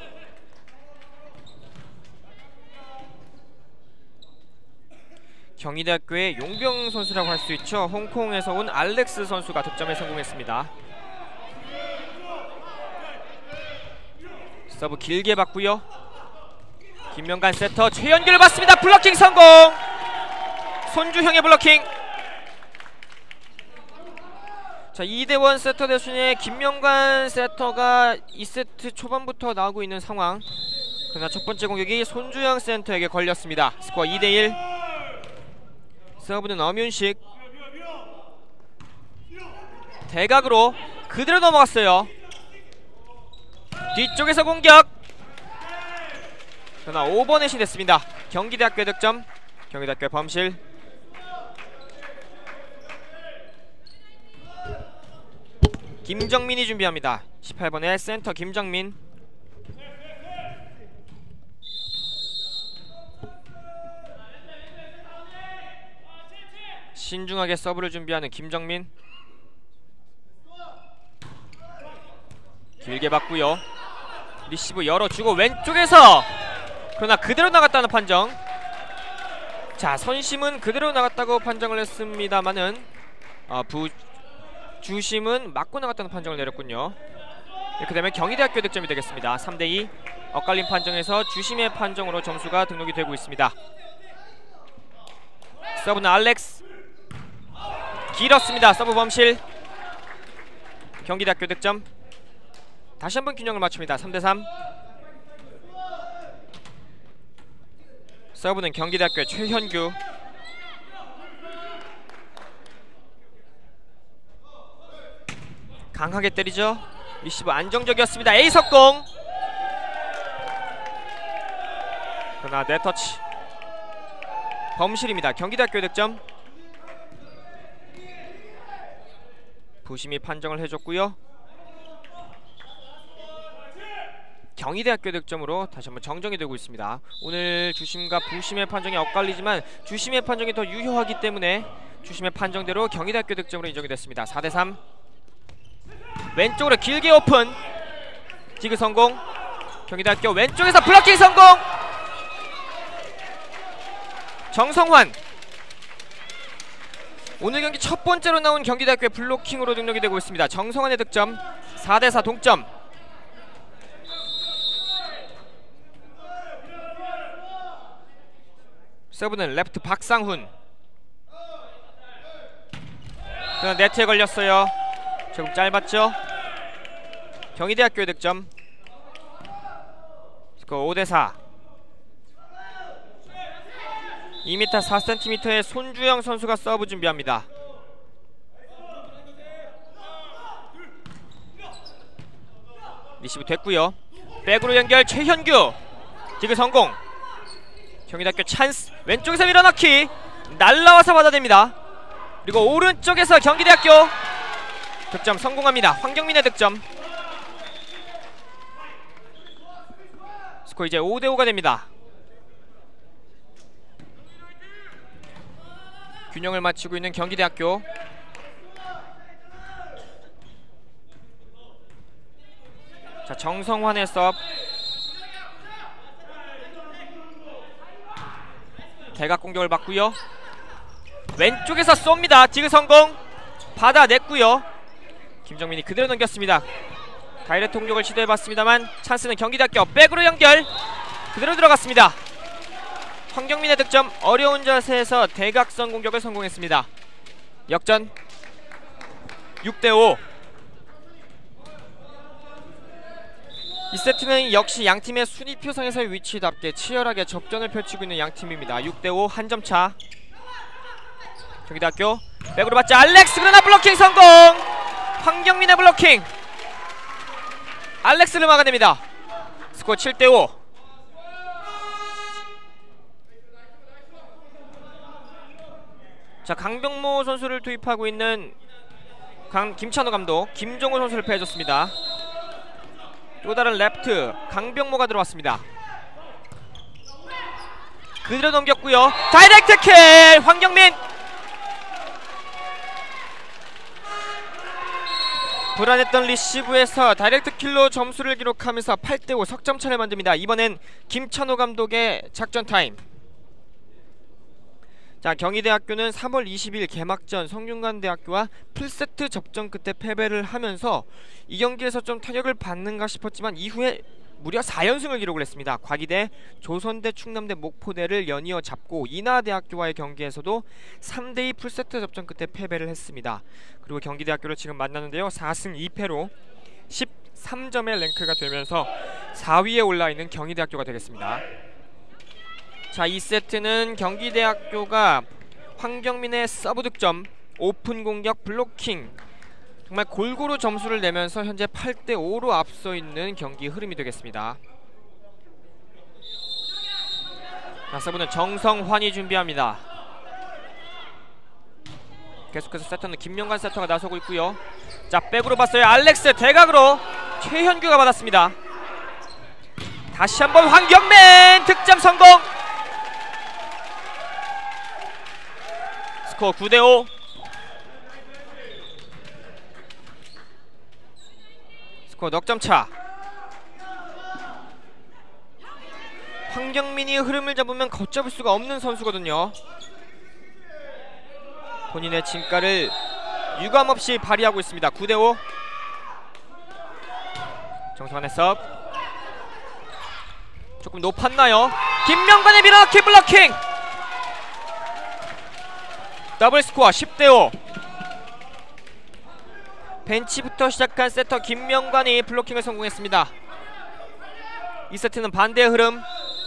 경희대학교의 용병 선수라고 할 수 있죠. 홍콩에서 온 알렉스 선수가 득점에 성공했습니다. 서브 길게 받고요. 김명관 세터, 최연규를 받습니다. 블로킹 성공. 손주형의 블로킹. 자, 이 대 일 세터 대순에 김명관 세터가 이 세트 초반부터 나오고 있는 상황. 그러나 첫 번째 공격이 손주형 센터에게 걸렸습니다. 스코어 이 대 일. 서브는 엄윤식. 대각으로 그대로 넘어갔어요. 뒤쪽에서 공격. 그러나 오버넷이 됐습니다. 경기대학교의 득점. 경기대학교의 범실. 김정민이 준비합니다. 십팔 번의 센터 김정민. 신중하게 서브를 준비하는 김정민. 길게 받고요. 리시브 열어주고 왼쪽에서, 그러나 그대로 나갔다는 판정. 자, 선심은 그대로 나갔다고 판정을 했습니다만은 어, 부 주심은 맞고 나갔다는 판정을 내렸군요. 이렇게 되면 경희대학교 득점이 되겠습니다. 삼 대 이. 엇갈린 판정에서 주심의 판정으로 점수가 등록이 되고 있습니다. 서브는 알렉스. 길었습니다. 서브 범실. 경기대학교 득점. 다시 한번 균형을 맞춥니다. 삼 대 삼. 서브는 경기대학교 최현규. 강하게 때리죠. 리시브 안정적이었습니다. 에이 석공. 그러나 네터치. 범실입니다. 경기대학교 득점. 부심이 판정을 해줬고요. 경희대학교 득점으로 다시 한번 정정이 되고 있습니다. 오늘 주심과 부심의 판정이 엇갈리지만 주심의 판정이 더 유효하기 때문에 주심의 판정대로 경희대학교 득점으로 인정이 됐습니다. 사 대 삼. 왼쪽으로 길게 오픈. 디그 성공. 경희대학교 왼쪽에서 블로킹 성공. 정성환. 오늘 경기 첫 번째로 나온 경기대학교의 블로킹으로 등록이 되고 있습니다. 정성환의 득점. 사 대 사 동점. 서브는 레프트 박상훈. 그러나 네트에 걸렸어요. 조금 짧았죠. 경희대학교의 득점. 스코어 오 대 사. 이 미터 사 센티미터의 손주영 선수가 서브 준비합니다. 리시브 됐고요. 백으로 연결 최현규. 디그 성공. 경희대학교 찬스. 왼쪽에서 밀어넣기. 날라와서 받아냅니다. 그리고 오른쪽에서 경기대학교 득점 성공합니다. 황경민의 득점. 스코어 이제 오 대 오가 됩니다. 균형을 맞추고 있는 경기대학교. 자, 정성환의 서브. 대각 공격을 받고요. 왼쪽에서 쏩니다. 디그 성공. 받아냈고요. 김정민이 그대로 넘겼습니다. 다이렉트 공격을 시도해봤습니다만 찬스는 경기대학교. 백으로 연결. 그대로 들어갔습니다. 황경민의 득점. 어려운 자세에서 대각선 공격을 성공했습니다. 역전 육 대 오. 이 세트는 역시 양팀의 순위표상에서의 위치답게 치열하게 접전을 펼치고 있는 양팀입니다. 육 대 오 한 점 차. 경기대학교 백으로 받자 알렉스. 그러나 블로킹 성공. 황경민의 블로킹. 알렉스를 막아냅니다. 스코어 칠 대 오. 자, 강병모 선수를 투입하고 있는 강, 김찬호 감독 김종호 선수를 패해줬습니다. 또 다른 레프트 강병모가 들어왔습니다. 그대로 넘겼고요. 다이렉트 킬 황경민. 불안했던 리시브에서 다이렉트 킬로 점수를 기록하면서 팔 대 오 석점차를 만듭니다. 이번엔 김찬호 감독의 작전 타임. 자, 경희대학교는 삼월 이십일 개막전 성균관대학교와 풀세트 접전 끝에 패배를 하면서 이 경기에서 좀 타격을 받는가 싶었지만 이후에 무려 사 연승을 기록을 했습니다. 과기대, 조선대, 충남대, 목포대를 연이어 잡고 인하대학교와의 경기에서도 삼 대 이 풀세트 접전 끝에 패배를 했습니다. 그리고 경기대학교를 지금 만나는데요. 사 승 이 패로 십삼 점의 랭크가 되면서 사 위에 올라있는 경희대학교가 되겠습니다. 자, 이 세트는 경기대학교가 황경민의 서브 득점, 오픈 공격, 블로킹 정말 골고루 점수를 내면서 현재 팔 대 오로 앞서 있는 경기 흐름이 되겠습니다. 자, 서브는 정성환이 준비합니다. 계속해서 세터는 김명관 세터가 나서고 있고요. 자, 백으로 봤어요. 알렉스 대각으로 최현규가 받았습니다. 다시 한번 황경민 득점 성공. 스코어 구 대 오. 스코어 넉점차. 황경민이 흐름을 잡으면 걷잡을 수가 없는 선수거든요. 본인의 진가를 유감없이 발휘하고 있습니다. 구 대 오. 정성환의 서브. 조금 높았나요? 김명관의 밀어넣기 블로킹. 더블 스코어 십 대 오. 벤치부터 시작한 세터 김명관이 블로킹을 성공했습니다. 이 세트는 반대의 흐름.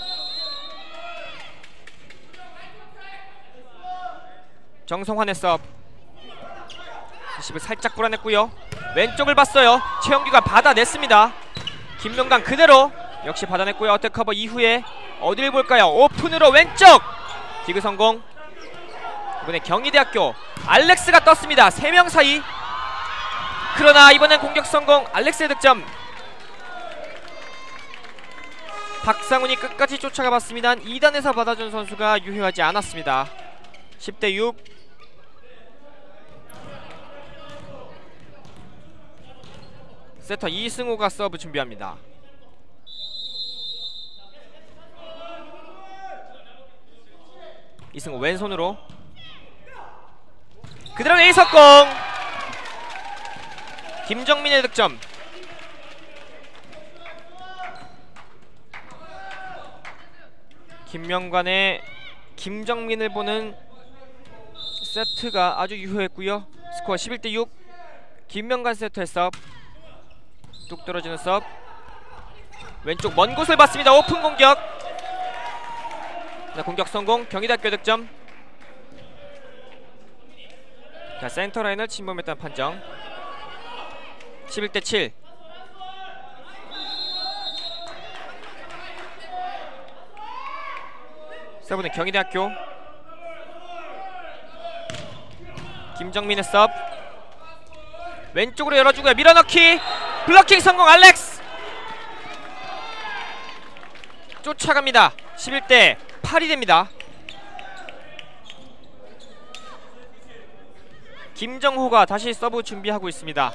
정성환의 서브. 리시브 살짝 불안했고요. 왼쪽을 봤어요. 최영규가 받아냈습니다. 김명관 그대로 역시 받아냈고요. 어택 커버 이후에 어딜 볼까요? 오픈으로 왼쪽 디그 성공. 이번에 경희대학교 알렉스가 떴습니다. 세 명 사이. 그러나 이번엔 공격 성공. 알렉스의 득점. 박상훈이 끝까지 쫓아가 봤습니다. 이 단에서 받아준 선수가 유효하지 않았습니다. 십 대 육. 세터 이승호가 서브 준비합니다. 이승호 왼손으로 그대로 A 석공. 김정민의 득점. 김명관의 김정민을 보는 세트가 아주 유효했고요. 스코어 십일 대 육. 김명관 세트의 서브. 뚝 떨어지는 서브. 왼쪽 먼 곳을 봤습니다. 오픈 공격. 자, 공격 성공. 경희대학교 득점. 자, 센터라인을 침범했다는 판정. 십일 대 칠. 서브는 경희대학교. 김정민의 서브. 왼쪽으로 열어주고요. 밀어넣기. 블로킹 성공. 알렉스 쫓아갑니다. 십일 대 팔이 됩니다. 김정호가 다시 서브 준비하고 있습니다.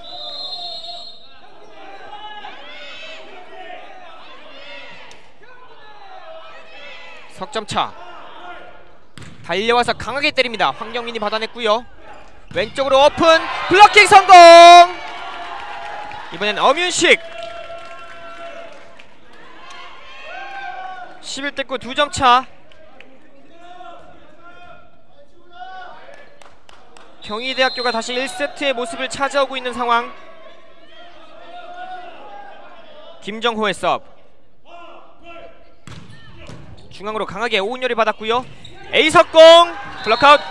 석점차. 달려와서 강하게 때립니다. 황경민이 받아냈고요. 왼쪽으로 오픈 블로킹 성공. 이번엔 엄윤식. 십일 대 구 두 점 차. 경희대학교가 다시 일 세트의 모습을 찾아오고 있는 상황. 김정호의 서브. 중앙으로 강하게 오은열이 받았고요. A 석공. 블록아웃.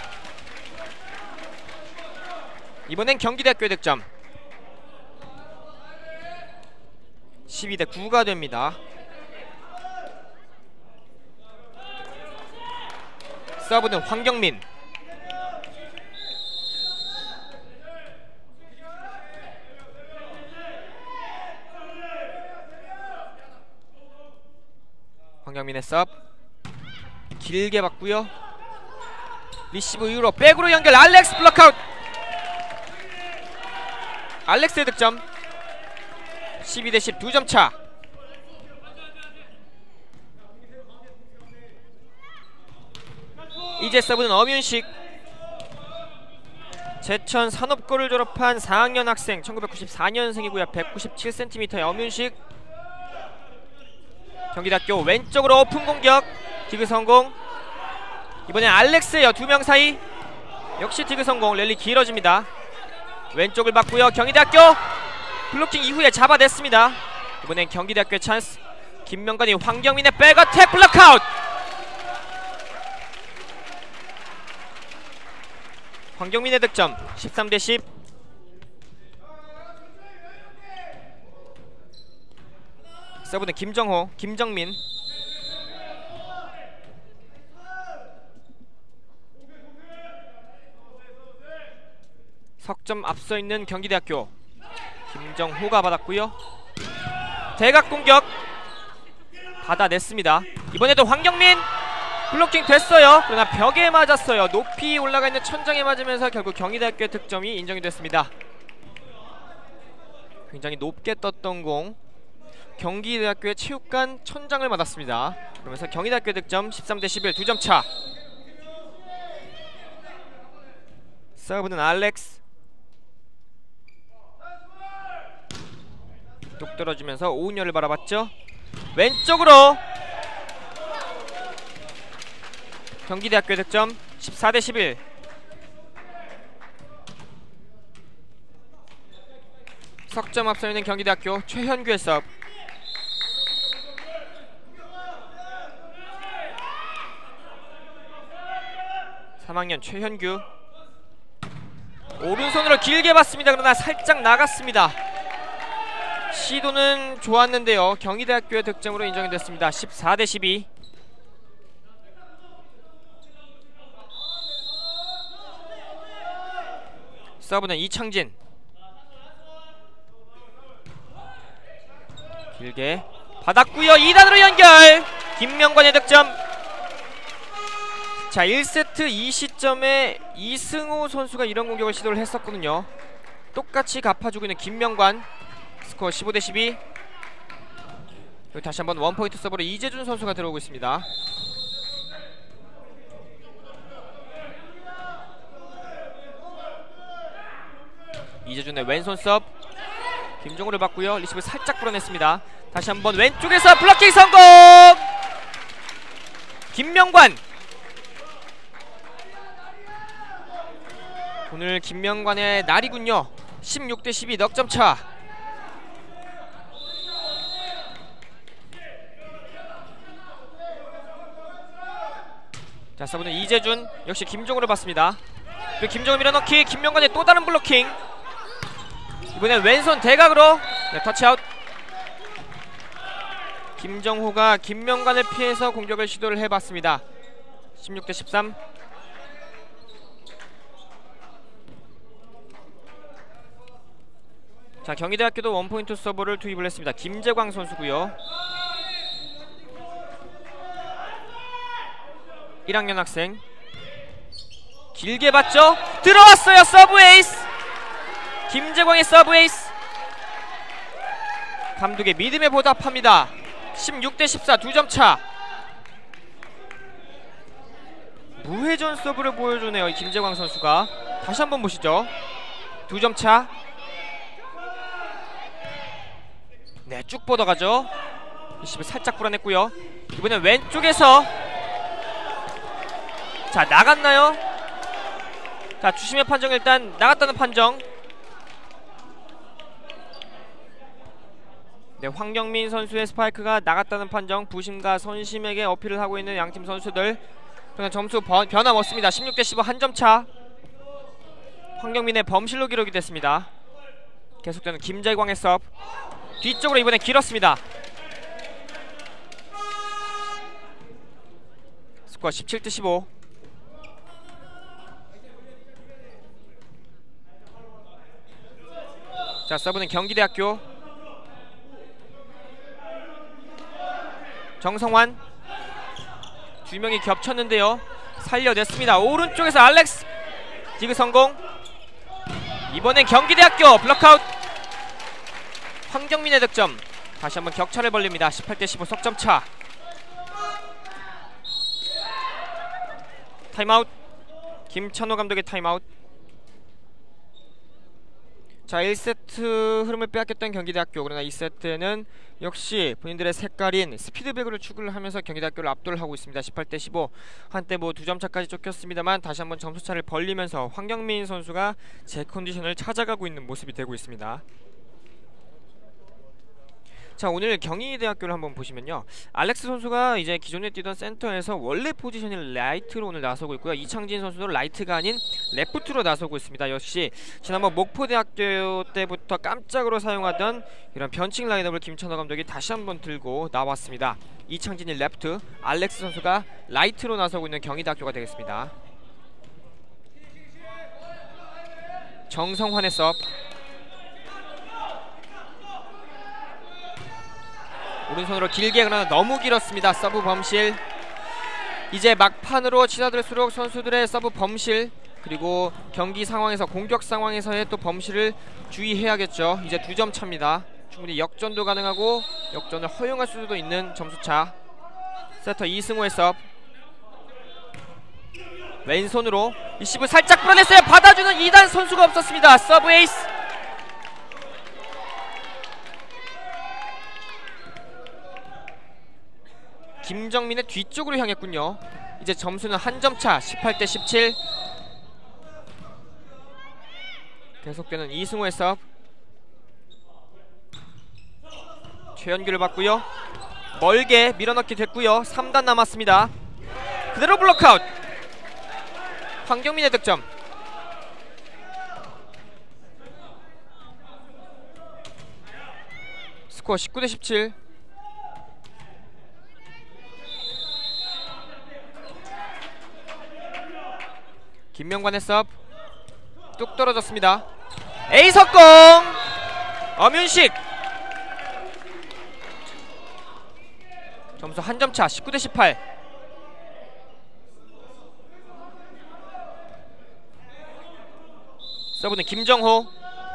이번엔 경기대학교의 득점. 십이 대 구가 됩니다. 서브는 황경민. 황경민의 서브 길게 받고요. 리시브 이후로 백으로 연결. 알렉스 블록아웃. 알렉스의 득점. 십이 대 십 두 점 차. 이제 서브는 엄윤식. 제천 산업고를 졸업한 사 학년 학생, 천구백구십사 년생이고요 백구십칠 센티미터의 엄윤식. 경기대학교 왼쪽으로 오픈 공격. 디그 성공. 이번엔 알렉스예요. 두 명 사이. 역시 디그 성공. 랠리 길어집니다. 왼쪽을 받고요. 경기대학교 블로킹 이후에 잡아냈습니다. 이번엔 경기대학교의 찬스. 김명관이 황경민의 백어택 블록아웃. 황경민의 득점. 십삼 대 십. 서브는 김정호, 김정민. 석점 앞서 있는 경기대학교. 김정호가 받았고요. 대각 공격 받아냈습니다. 이번에도 황경민 블로킹 됐어요. 그러나 벽에 맞았어요. 높이 올라가 있는 천장에 맞으면서 결국 경기대학교의 득점이 인정이 됐습니다. 굉장히 높게 떴던 공 경기대학교의 체육관 천장을 맞았습니다. 그러면서 경기대학교 득점 십삼 대 십일 두 점 차. 서브는 알렉스. 뚝 떨어지면서 오은열을 바라봤죠. 왼쪽으로 경기대학교 득점 십사 대 십일. 석점 앞서 있는 경기대학교 최현규의 서브. 삼 학년 최현규 오른손으로 길게 봤습니다. 그러나 살짝 나갔습니다. 시도는 좋았는데요. 경희대학교의 득점으로 인정이 됐습니다. 십사 대 십이. 서브는 이창진. 길게 받았고요. 이 단으로 연결. 김명관의 득점. 자, 일 세트 이 시점에 이승호 선수가 이런 공격을 시도를 했었거든요. 똑같이 갚아주고 있는 김명관. 스코어 십오 대 십이. 여기 다시 한번 원포인트 서브로 이재준 선수가 들어오고 있습니다. 이재준의 왼손 서브. 김종우를 받고요. 리시브 살짝 불어냈습니다. 다시 한번 왼쪽에서 블로킹 성공! 김명관! 오늘 김명관의 날이군요. 십육 대 십이 넉점 차. 자, 서브는 이재준. 역시 김종우를 받습니다. 그리고 김종우 밀어넣기. 김명관의 또 다른 블로킹. 이번엔 왼손 대각으로. 네, 터치아웃. 김정호가 김명관을 피해서 공격을 시도를 해봤습니다. 십육 대 십삼. 자, 경희대학교도 원포인트 서버를 투입을 했습니다. 김재광 선수고요. 일 학년 학생. 길게 봤죠? 들어왔어요. 서브 에이스. 김재광의 서브 에이스. 감독의 믿음에 보답합니다. 십육 대 십사 두 점 차. 무회전 서브를 보여주네요, 이 김재광 선수가. 다시 한번 보시죠. 두 점 차. 네, 쭉 뻗어가죠. 리시브 살짝 불어냈고요. 이번엔 왼쪽에서. 자, 나갔나요? 자, 주심의 판정. 일단 나갔다는 판정. 네, 황경민 선수의 스파이크가 나갔다는 판정. 부심과 선심에게 어필을 하고 있는 양팀 선수들. 그냥 점수 번, 변함없습니다. 십육 대 십오 한 점 차. 황경민의 범실로 기록이 됐습니다. 계속되는 김재광의 서브. 뒤쪽으로 이번엔 길었습니다. 스코어 십칠 대 십오. 자, 서브는 경기대학교 정성환. 두 명이 겹쳤는데요. 살려냈습니다. 오른쪽에서 알렉스 디그 성공. 이번엔 경기대학교 블록아웃. 황경민의 득점. 다시 한번 격차를 벌립니다. 십팔 대 십오 석점차. 타임아웃. 김찬호 감독의 타임아웃. 자, 일 세트 흐름을 빼앗겼던 경기대학교. 그러나 이 세트에는 역시 본인들의 색깔인 스피드백으로 추구를 하면서 경기대학교를 압도를 하고 있습니다. 십팔 대 십오. 한때 뭐 두 점 차까지 쫓겼습니다만 다시 한번 점수차를 벌리면서 황경민 선수가 제 컨디션을 찾아가고 있는 모습이 되고 있습니다. 자, 오늘 경희대학교를 한번 보시면요, 알렉스 선수가 이제 기존에 뛰던 센터에서 원래 포지션인 라이트로 오늘 나서고 있고요. 이창진 선수도 라이트가 아닌 레프트로 나서고 있습니다. 역시 지난번 목포대학교 때부터 깜짝으로 사용하던 이런 변칙 라인업을 김찬호 감독이 다시 한번 들고 나왔습니다. 이창진이 레프트, 알렉스 선수가 라이트로 나서고 있는 경희대학교가 되겠습니다. 정성환의 서브. 오른손으로 길게, 그러나 너무 길었습니다. 서브 범실. 이제 막판으로 치닫을수록 선수들의 서브 범실, 그리고 경기 상황에서, 공격 상황에서의 또 범실을 주의해야겠죠. 이제 두 점 차입니다. 충분히 역전도 가능하고 역전을 허용할 수도 있는 점수차. 세터 이승호의 서브. 왼손으로 리시브 살짝 풀어냈어요. 받아주는 이단 선수가 없었습니다. 서브 에이스. 김정민의 뒤쪽으로 향했군요. 이제 점수는 한 점차. 십팔 대 십칠. 계속되는 이승호의 서브. 최연규를 받고요. 멀게 밀어넣기 됐고요. 삼 단 남았습니다. 그대로 블록아웃. 황경민의 득점. 스코어 십구 대 십칠. 김명관의 서브. 뚝 떨어졌습니다. 에이 석공. 엄윤식. 점수 한 점차. 십구 대 십팔. 서브는 김정호.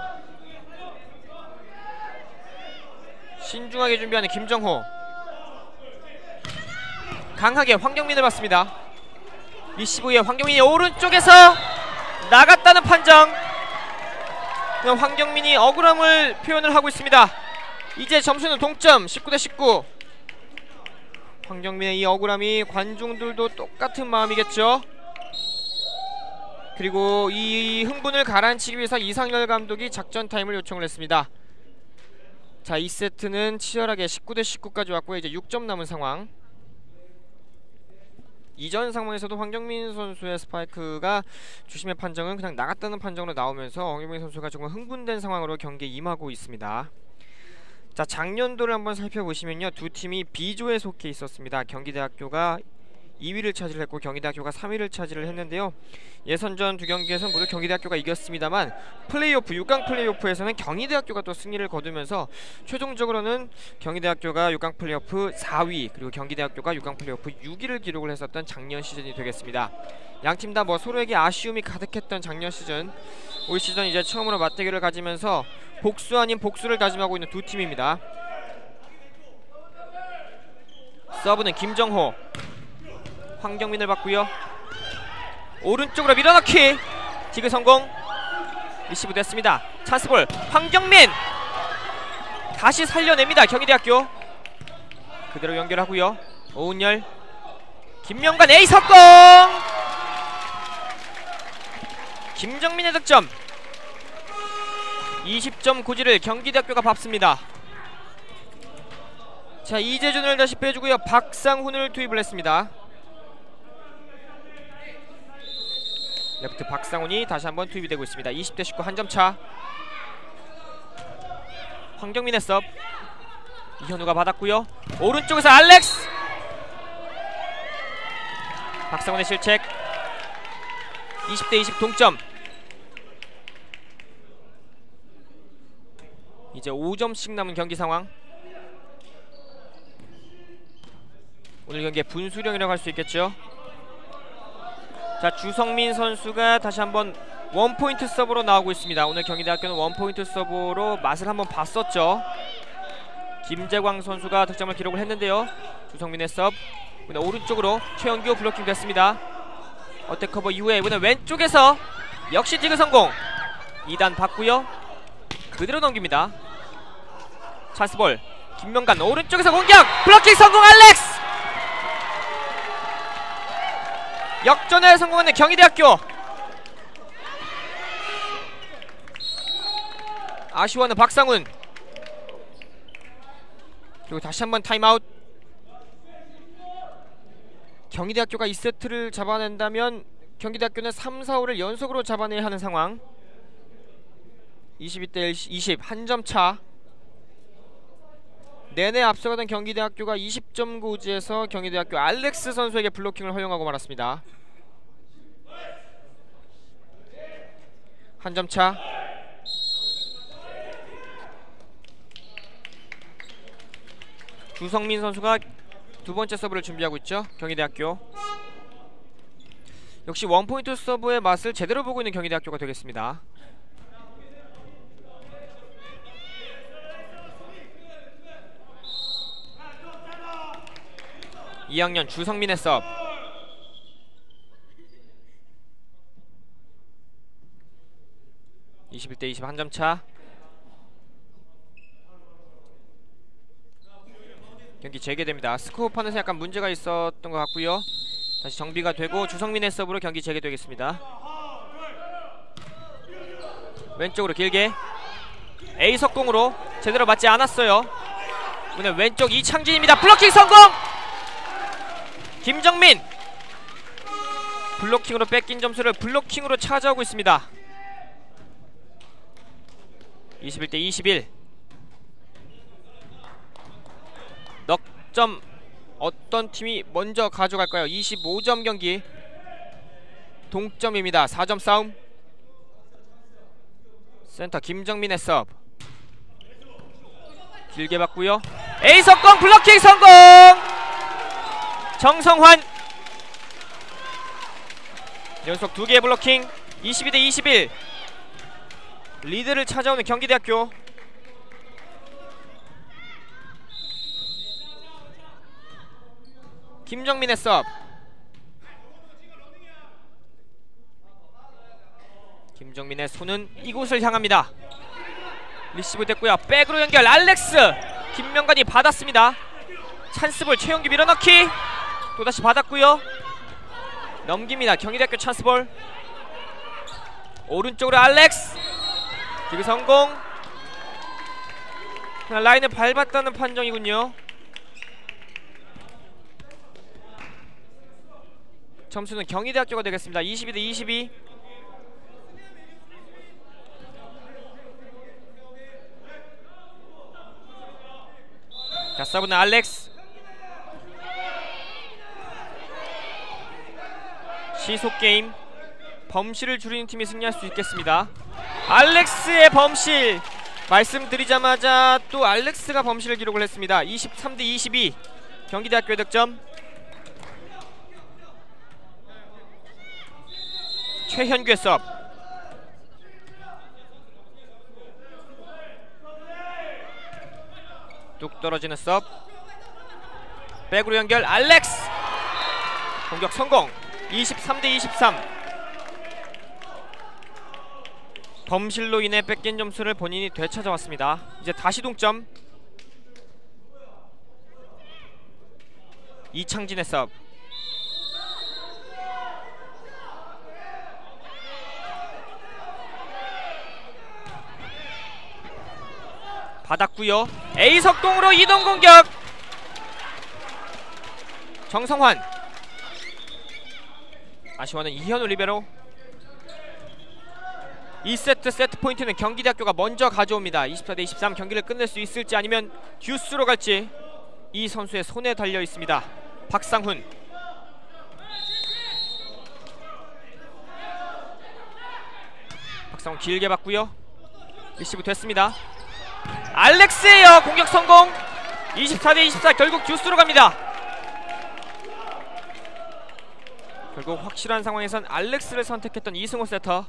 신중하게 준비하는 김정호. 강하게 황경민을 받습니다. 리시브 후에 황경민이 오른쪽에서 나갔다는 판정. 황경민이 억울함을 표현을 하고 있습니다. 이제 점수는 동점. 십구 대 십구. 황경민의 이 억울함이 관중들도 똑같은 마음이겠죠. 그리고 이 흥분을 가라앉히기 위해서 이상열 감독이 작전 타임을 요청을 했습니다. 자, 이 세트는 치열하게 십구 대 십구까지 왔고요. 이제 육 점 남은 상황. 이전 상황에서도 황경민 선수의 스파이크가 주심의 판정은 그냥 나갔다는 판정으로 나오면서 황경민 선수가 조금 흥분된 상황으로 경기에 임하고 있습니다. 자, 작년도를 한번 살펴보시면요, 두 팀이 B조에 속해 있었습니다. 경기대학교가 이 위를 차지를 했고 경희대학교가 삼 위를 차지를 했는데요. 예선전 두 경기에서는 모두 경희대학교가 이겼습니다만 플레이오프, 육 강 플레이오프에서는 경희대학교가 또 승리를 거두면서 최종적으로는 경희대학교가 육 강 플레이오프 사 위, 그리고 경기대학교가 육 강 플레이오프 육 위를 기록을 했었던 작년 시즌이 되겠습니다. 양팀 다 뭐 서로에게 아쉬움이 가득했던 작년 시즌, 올 시즌 이제 처음으로 맞대결을 가지면서 복수 아닌 복수를 다짐하고 있는 두 팀입니다. 서브는 김정호. 황경민을 받고요. 오른쪽으로 밀어넣기. 디그 성공. 리시브 됐습니다. 찬스볼 황경민. 다시 살려냅니다. 경희대학교. 그대로 연결하고요. 오은열. 김명관 에이 석공. 김정민의 득점. 이십 점 고지를 경기대학교가 밟습니다. 자, 이재준을 다시 빼주고요. 박상훈을 투입을 했습니다. 레프트 박상훈이 다시 한번 투입이 되고 있습니다. 이십 대 십구 한 점 차. 황경민의 서브. 이현우가 받았고요. 오른쪽에서 알렉스. 박상훈의 실책. 이십 대 이십 동점. 이제 오 점씩 남은 경기 상황. 오늘 경기의 분수령이라고 할 수 있겠죠. 자, 주성민 선수가 다시 한번 원포인트 서브로 나오고 있습니다. 오늘 경기대학교는 원포인트 서브로 맛을 한번 봤었죠. 김재광 선수가 득점을 기록을 했는데요. 주성민의 서브, 이번에 오른쪽으로 최현규 블로킹 됐습니다. 어택 커버 이후에 이번에 왼쪽에서 역시 디그 성공. 이 단 받고요. 그대로 넘깁니다. 찬스볼 김명관 오른쪽에서 공격! 블로킹 성공. 알렉스! 역전에 성공하는 경희대학교. 아쉬워하는 박상훈. 그리고 다시 한번 타임아웃. 경희대학교가 이 세트를 잡아낸다면 경기대학교는 삼, 사, 오를 연속으로 잡아내야 하는 상황. 이십이 대 이십, 한 점 차. 내내 앞서가던 경기대학교가 이십 점 고지에서 경희대학교 알렉스 선수에게 블로킹을 허용하고 말았습니다. 한 점 차. 주성민 선수가 두 번째 서브를 준비하고 있죠. 경희대학교. 역시 원포인트 서브의 맛을 제대로 보고 있는 경희대학교가 되겠습니다. 이 학년 주성민의 서브. 이십일 대 이십, 한 점 차. 경기 재개됩니다. 스코어 판에서 약간 문제가 있었던 것 같고요. 다시 정비가 되고 주성민의 서브로 경기 재개되겠습니다. 왼쪽으로 길게 A 석공으로 제대로 맞지 않았어요. 오늘 왼쪽 이창진입니다. 블로킹 성공! 김정민! 블로킹으로 뺏긴 점수를 블로킹으로 차지하고 있습니다. 이십일 대 이십일. 넉점 어떤 팀이 먼저 가져갈까요? 이십오 점 경기. 동점입니다. 사 점 싸움. 센터 김정민의 서브. 길게 받고요. A 석공 블로킹 성공! 정성환 연속 두 개의 블로킹. 이십이 대 이십일. 리드를 찾아오는 경기대학교. 김정민의 서브. 김정민의 손은 이곳을 향합니다. 리시브 됐고요. 백으로 연결. 알렉스! 김명관이 받았습니다. 찬스볼 최영규 밀어넣기. 또다시 받았고요. 넘깁니다. 경희대학교 찬스볼. 오른쪽으로 알렉스. 디그 성공. 그냥 라인을 밟았다는 판정이군요. 점수는 경희대학교가 되겠습니다. 이십이 대 이십이. 자, 서브는 알렉스. 시속게임. 범실을 줄이는 팀이 승리할 수 있겠습니다. 알렉스의 범실. 말씀드리자마자 또 알렉스가 범실을 기록을 했습니다. 이십삼 대 이십이. 경기대학교의 득점. 최현규의 서브. 뚝 떨어지는 서브. 백으로 연결. 알렉스! 공격 성공. 이십삼 대 이십삼. 범실로 인해 뺏긴 점수를 본인이 되찾아왔습니다. 이제 다시 동점. 이창진의 서브. 받았고요. A 석공으로 이동 공격. 정성환. 아쉬워하는 이현우 리베로. 이 세트 세트 포인트는 경기대학교가 먼저 가져옵니다. 이십사 대 이십삼. 경기를 끝낼 수 있을지 아니면 듀스로 갈지 이 선수의 손에 달려 있습니다. 박상훈. 박상훈 길게 받고요. 리시브 됐습니다. 알렉스예요. 공격 성공. 이십사 대 이십사. 결국 듀스로 갑니다. 결국 확실한 상황에선 알렉스를 선택했던 이승호 세터.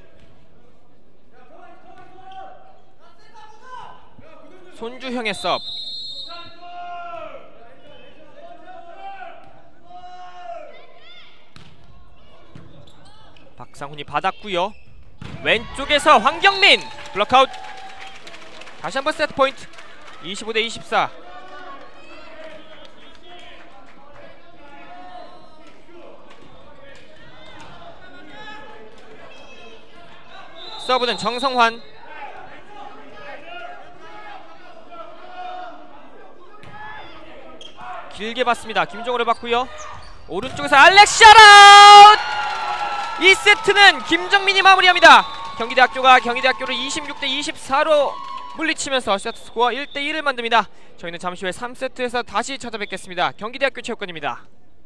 손주형의 서브. 박상훈이 받았고요. 왼쪽에서 황경민 블록아웃. 다시 한번 세트 포인트. 이십오 대 이십사. 서브는 정성환. 길게 받습니다. 김종호를 받고요. 오른쪽에서 알렉스 샷아웃! 이 세트는 김정민이 마무리합니다. 경기대학교가 경희대학교를 이십육 대 이십사로 물리치면서 세트 스코어 일 대 일을 만듭니다. 저희는 잠시 후에 삼 세트에서 다시 찾아뵙겠습니다. 경기대학교 체육관입니다.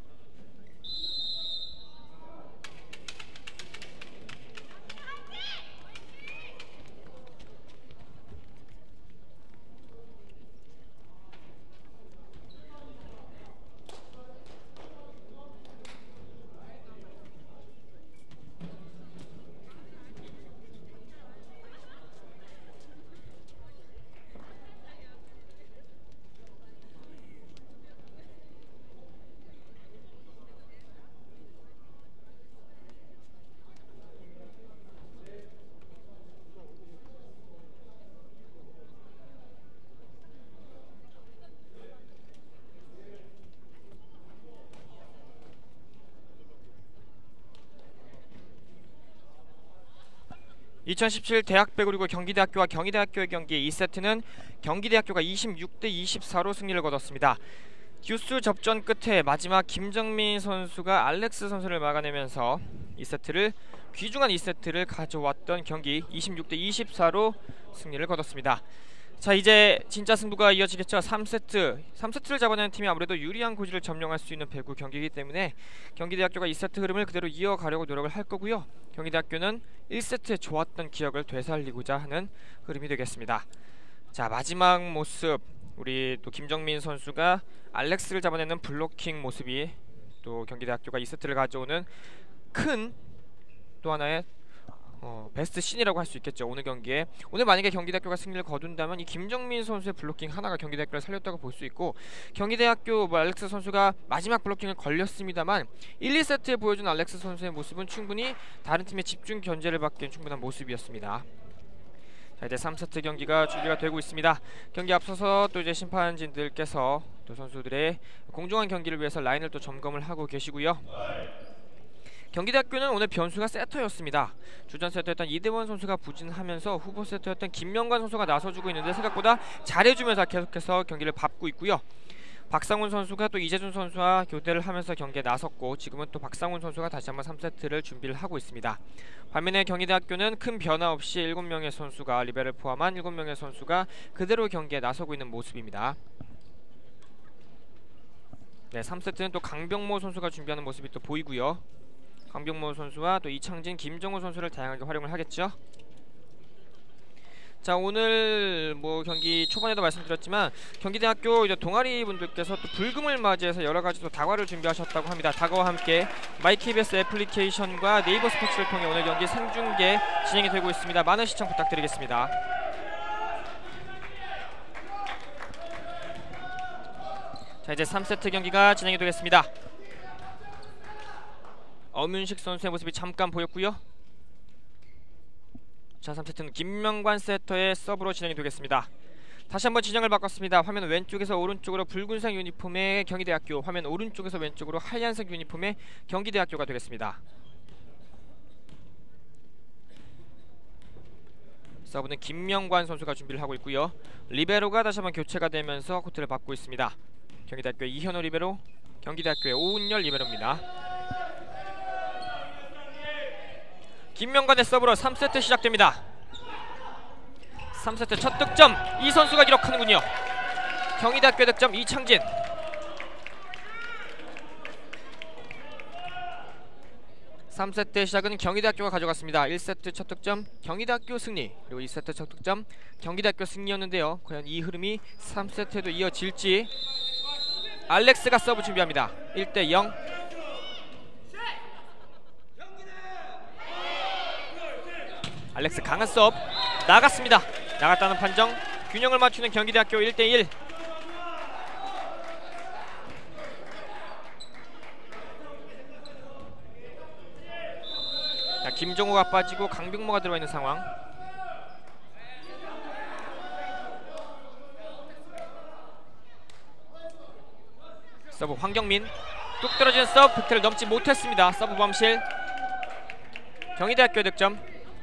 이천십칠 대학배구 리그 경기대학교와 경희대학교의 경기 이 세트는 경기대학교가 이십육 대 이십사로 승리를 거뒀습니다. 듀스 접전 끝에 마지막 김정민 선수가 알렉스 선수를 막아내면서 이 세트를 귀중한 이 세트를 가져왔던 경기 이십육 대 이십사로 승리를 거뒀습니다. 자, 이제 진짜 승부가 이어지겠죠. 삼 세트. 삼 세트를 잡아내는 팀이 아무래도 유리한 고지를 점령할 수 있는 배구 경기이기 때문에 경기대학교가 이 세트 흐름을 그대로 이어가려고 노력을 할 거고요. 경희대학교는 일 세트에 좋았던 기억을 되살리고자 하는 흐름이 되겠습니다. 자, 마지막 모습. 우리 또 김정민 선수가 알렉스를 잡아내는 블로킹 모습이 또 경기대학교가 이 세트를 가져오는 큰 또 하나의 어, 베스트 씬이라고 할 수 있겠죠. 오늘 경기에. 오늘 만약에 경기대학교가 승리를 거둔다면 이 김정민 선수의 블로킹 하나가 경기대학교를 살렸다고 볼 수 있고, 경기대학교 뭐 알렉스 선수가 마지막 블로킹을 걸렸습니다만 일, 이 세트에 보여준 알렉스 선수의 모습은 충분히 다른 팀의 집중 견제를 받기엔 충분한 모습이었습니다. 자, 이제 삼 세트 경기가 준비가 되고 있습니다. 경기 앞서서 또 이제 심판진들께서 또 선수들의 공정한 경기를 위해서 라인을 또 점검을 하고 계시고요. 경기대학교는 오늘 변수가 세터였습니다. 주전 세터였던 이대원 선수가 부진하면서 후보 세터였던 김명관 선수가 나서주고 있는데 생각보다 잘해주면서 계속해서 경기를 밟고 있고요. 박상훈 선수가 또 이재준 선수와 교대를 하면서 경기에 나섰고, 지금은 또 박상훈 선수가 다시 한번 삼 세트를 준비를 하고 있습니다. 반면에 경희대학교는 큰 변화 없이 일곱 명의 선수가, 리베를 포함한 일곱 명의 선수가 그대로 경기에 나서고 있는 모습입니다. 네, 삼 세트는 또 강병모 선수가 준비하는 모습이 또 보이고요. 강병모 선수와 또 이창진, 김정우 선수를 다양하게 활용을 하겠죠. 자, 오늘 뭐 경기 초반에도 말씀드렸지만 경기대학교 이제 동아리 분들께서 또 불금을 맞이해서 여러 가지 또 다과를 준비하셨다고 합니다. 다과와 함께 마이케이비에스 애플리케이션과 네이버 스포츠를 통해 오늘 경기 생중계 진행이 되고 있습니다. 많은 시청 부탁드리겠습니다. 자, 이제 삼 세트 경기가 진행이 되겠습니다. 엄윤식 선수의 모습이 잠깐 보였고요. 자, 삼 세트는 김명관 세터의 서브로 진행이 되겠습니다. 다시 한번 진영을 바꿨습니다. 화면 왼쪽에서 오른쪽으로 붉은색 유니폼의 경희대학교, 화면 오른쪽에서 왼쪽으로 하얀색 유니폼의 경기대학교가 되겠습니다. 서브는 김명관 선수가 준비를 하고 있고요. 리베로가 다시 한번 교체가 되면서 코트를 받고 있습니다. 경희대학교의 이현호 리베로, 경기대학교의 오은열 리베로입니다. 김명관의 서브로 삼 세트 시작됩니다. 삼 세트 첫 득점 이 선수가 기록하는군요. 경희대학교 득점 이창진. 삼 세트의 시작은 경희대학교가 가져갔습니다. 일 세트 첫 득점 경희대학교 승리, 그리고 이 세트 첫 득점 경희대학교 승리였는데요. 과연 이 흐름이 삼 세트에도 이어질지. 알렉스가 서브 준비합니다. 일 대 영. 알렉스 강한 서브 나갔습니다. 나갔다는 판정. 균형을 맞추는 경기대학교 일 대 일. 자, 김종호가 빠지고 강병모가 들어와 있는 상황. 서브 황경민. 뚝 떨어지는 서브 팩트를 넘지 못했습니다. 서브 범실. 경희대학교 득점.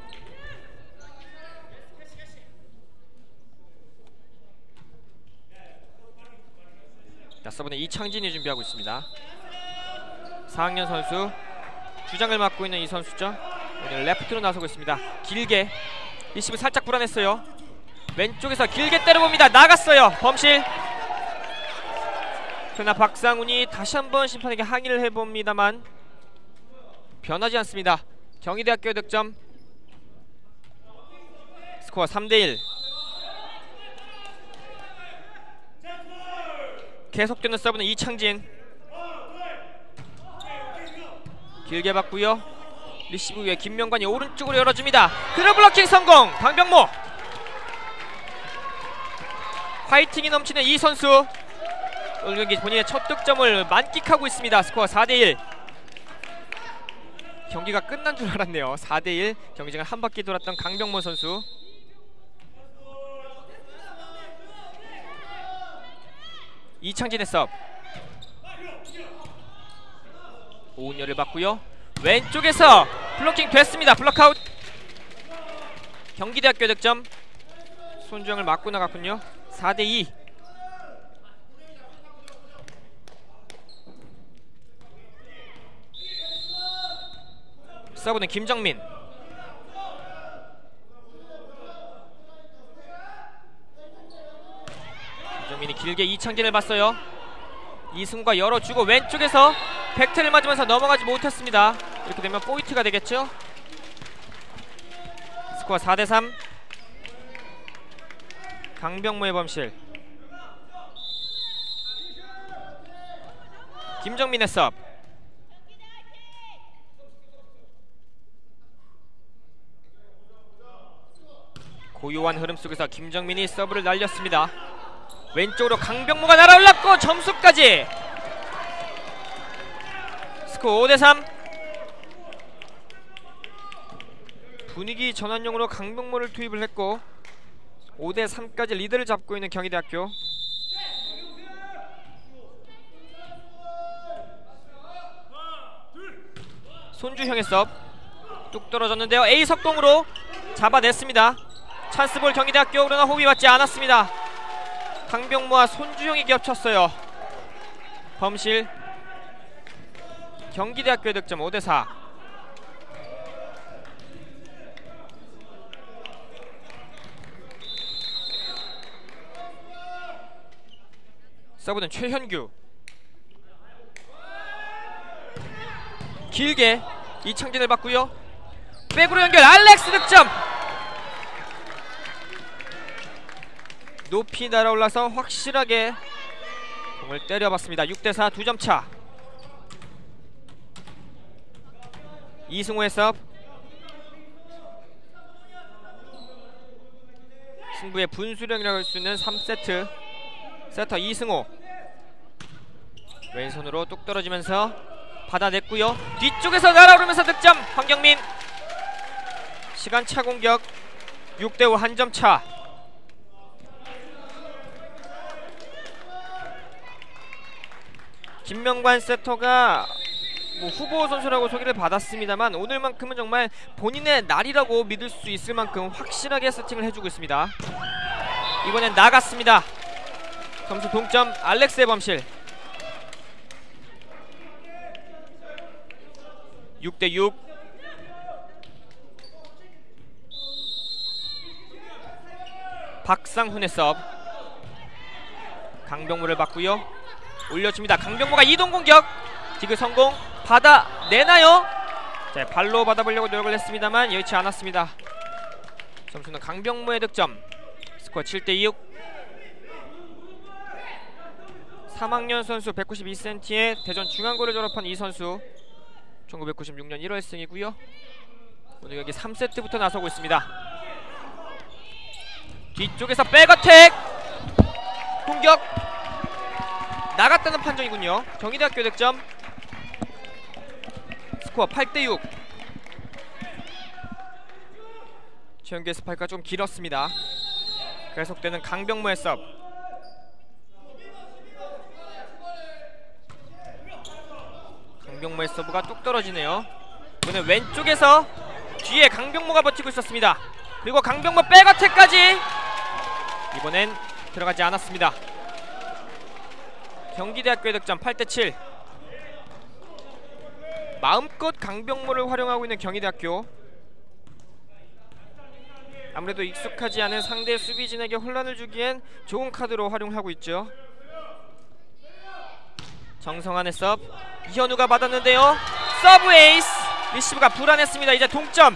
자, 서브는 이창진이 준비하고 있습니다. 사 학년 선수. 주장을 맡고 있는 이 선수죠. 오늘 레프트로 나서고 있습니다. 길게. 리시브 살짝 불안했어요. 왼쪽에서 길게 때려봅니다. 나갔어요. 범실. 그러나 박상훈이 다시 한번 심판에게 항의를 해봅니다만 변하지 않습니다. 경희대학교 득점. 스코어 삼 대 일. 계속되는 서브는 이창진. 길게 받고요. 리시브 위에 김명관이 오른쪽으로 열어줍니다. 그를 블로킹 성공. 강병모. 파이팅이 넘치는 이 선수. 오늘 경기 본인의 첫 득점을 만끽하고 있습니다. 스코어 사 대 일. 경기가 끝난 줄 알았네요. 사 대 일. 경기장을 한 바퀴 돌았던 강병모 선수. 이창진의 서브. 오은열을 받고요. 왼쪽에서 블로킹 됐습니다. 블록아웃. 경기대학교 득점. 손주영을 맞고 나갔군요. 사 대 이. 서브는 김정민. 김정민이 길게 이창진을 봤어요. 이승우가 열어주고 왼쪽에서 백태를 맞으면서 넘어가지 못했습니다. 이렇게 되면 포인트가 되겠죠. 스코어 사 대 삼. 강병모의 범실. 김정민의 서브. 고요한 흐름 속에서 김정민이 서브를 날렸습니다. 왼쪽으로 강병모가 날아올랐고 점수까지. 스코어 오 대 삼. 분위기 전환용으로 강병모를 투입을 했고 오 대 삼까지 리드를 잡고 있는 경희대학교. 손주형의 서브. 뚝 떨어졌는데요. A 석동으로 잡아냈습니다. 찬스볼 경희대학교. 그러나 호흡이 맞지 않았습니다. 강병모와 손주형이 겹쳤어요. 범실. 경기대학교의 득점 오 대 사. 서브는 최현규. 길게 이창진을 받고요. 백으로 연결. 알렉스 득점. 높이 날아올라서 확실하게 공을 때려봤습니다. 육 대 사. 두 점 차. 이승우의 서브. 승부의 분수령이라고 할 수 있는 삼 세트. 세터 이승우. 왼손으로 뚝 떨어지면서 받아냈고요. 뒤쪽에서 날아오르면서 득점. 황경민. 시간차 공격. 육 대 오. 한 점 차. 김명관 세터가 뭐 후보 선수라고 소개를 받았습니다만 오늘만큼은 정말 본인의 날이라고 믿을 수 있을 만큼 확실하게 세팅을 해주고 있습니다. 이번엔 나갔습니다. 점수 동점. 알렉스의 범실. 육 대 육. 박상훈의 서브. 강병모를 받고요. 올려줍니다. 강병모가 이동 공격. 디그 성공. 받아내나요? 자, 발로 받아보려고 노력을 했습니다만 여의치 않았습니다. 점수는 강병모의 득점. 스코어 칠 대 육. 삼 학년 선수 백구십이 센티미터의 대전 중앙고를 졸업한 이 선수. 천구백구십육 년 일월생이고요. 오늘 경기 삼 세트부터 나서고 있습니다. 뒤쪽에서 백어택 공격 나갔다는 판정이군요. 경희대학교 득점. 스코어 팔 대 육. 최현규의 스파이크가 좀 길었습니다. 계속되는 강병모의 서브. 강병모의 서브가 뚝 떨어지네요. 이번엔 왼쪽에서 뒤에 강병모가 버티고 있었습니다. 그리고 강병모 백어택까지 이번엔 들어가지 않았습니다. 경기대학교의 득점 팔 대 칠. 마음껏 강병모를 활용하고 있는 경희대학교. 아무래도 익숙하지 않은 상대 수비진에게 혼란을 주기엔 좋은 카드로 활용하고 있죠. 정성환의 서브. 이현우가 받았는데요. 서브 에이스. 리시브가 불안했습니다. 이제 동점.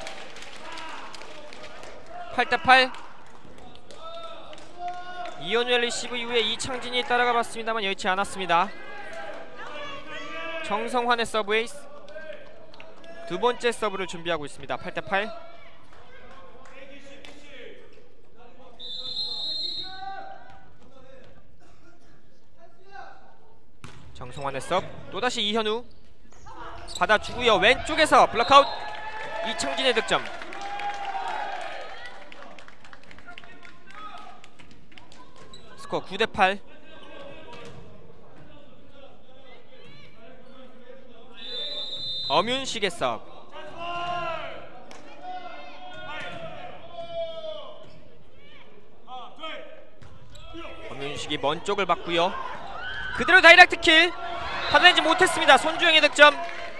팔 대 팔. 이현우의 리시브 이후에 이창진이 따라가 봤습니다만 여의치 않았습니다. 정성환의 서브 에이스. 두 번째 서브를 준비하고 있습니다. 팔 대 팔. 정성환의 서브. 또다시 이현우 받아주고요. 왼쪽에서 블록아웃. 이창진의 득점. 스코어 구 대 팔. 엄윤식의 서브. 엄윤식이 먼 쪽을 봤고요. 그대로 다이렉트 킬. 받아내지 못했습니다. 손주영의 득점.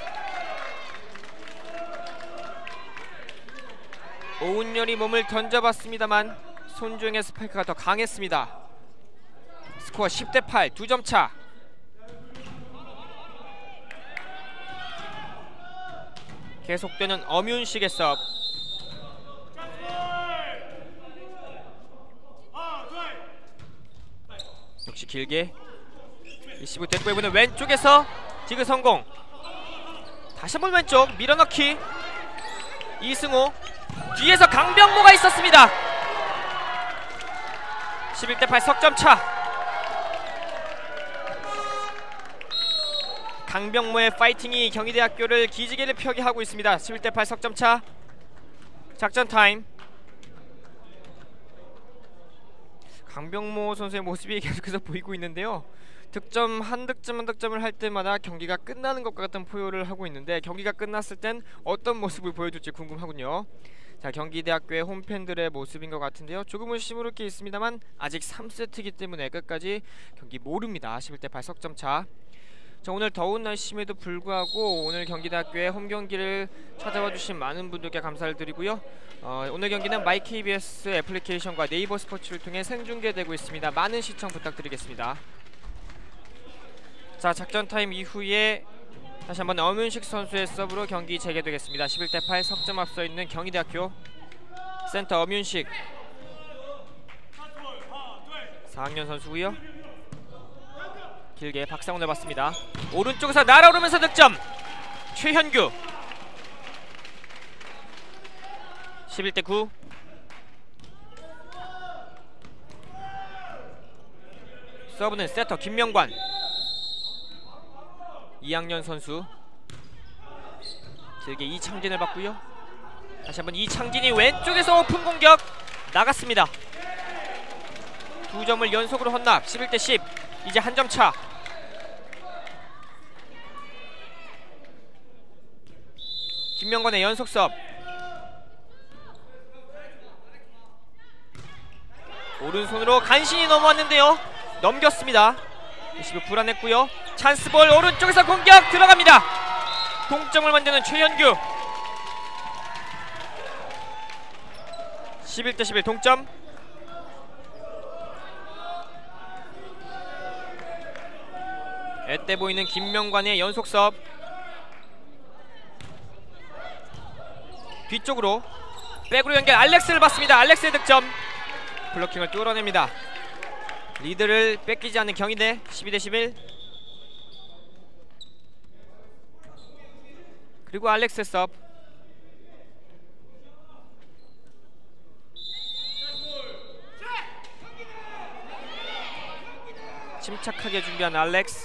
오은열이 몸을 던져봤습니다만 손주영의 스파이크가 더 강했습니다. 스코어 십 대 팔. 두 점 차. 계속되는 엄윤식의 서브. 역시 길게 리시브 됐고 이번엔 왼쪽에서 디그 성공. 다시 한번 왼쪽 밀어넣기. 이승호. 뒤에서 강병모가 있었습니다. 십일 대 팔. 석점 차. 강병모의 파이팅이 경희대학교를 기지개를 펴게 하고 있습니다. 십일 대 팔. 석점 차. 작전 타임. 강병모 선수의 모습이 계속해서 보이고 있는데요. 득점 한 득점 한 득점을 할 때마다 경기가 끝나는 것과 같은 포효를 하고 있는데 경기가 끝났을 땐 어떤 모습을 보여줄지 궁금하군요. 자, 경기대학교의 홈팬들의 모습인 것 같은데요. 조금은 시무룩해 있습니다만 아직 삼 세트이기 때문에 끝까지 경기 모릅니다. 십일 대 팔. 석점 차. 자, 오늘 더운 날씨임에도 불구하고 오늘 경기대학교의 홈경기를 찾아와 주신 많은 분들께 감사를 드리고요. 어, 오늘 경기는 마이케이비에스 애플리케이션과 네이버 스포츠를 통해 생중계되고 있습니다. 많은 시청 부탁드리겠습니다. 자, 작전 타임 이후에 다시 한번 엄윤식 선수의 서브로 경기 재개되겠습니다. 십일 대 팔. 석점 앞서 있는 경희대학교. 센터 엄윤식. 사 학년 선수고요. 길게 박상훈을 봤습니다. 오른쪽에서 날아오르면서 득점. 최현규. 십일 대 구. 서브는 세터 김명관. 이 학년 선수. 길게 이창진을 봤고요. 다시 한번 이창진이 왼쪽에서 오픈 공격. 나갔습니다. 두 점을 연속으로 헌납. 십일 대 십. 이제 한 점 차. 김명관의 연속 서브. 오른손으로 간신히 넘어왔는데요. 넘겼습니다. 리시브 불안했고요. 찬스볼. 오른쪽에서 공격 들어갑니다. 동점을 만드는 최현규. 십일 대 십일. 동점. 앳돼 보이는 김명관의 연속 서브. 뒤쪽으로 백으로 연결. 알렉스를 봤습니다. 알렉스의 득점. 블로킹을 뚫어냅니다. 리드를 뺏기지 않는 경희대. 십이 대 십일. 그리고 알렉스 서브. 침착하게 준비한 알렉스.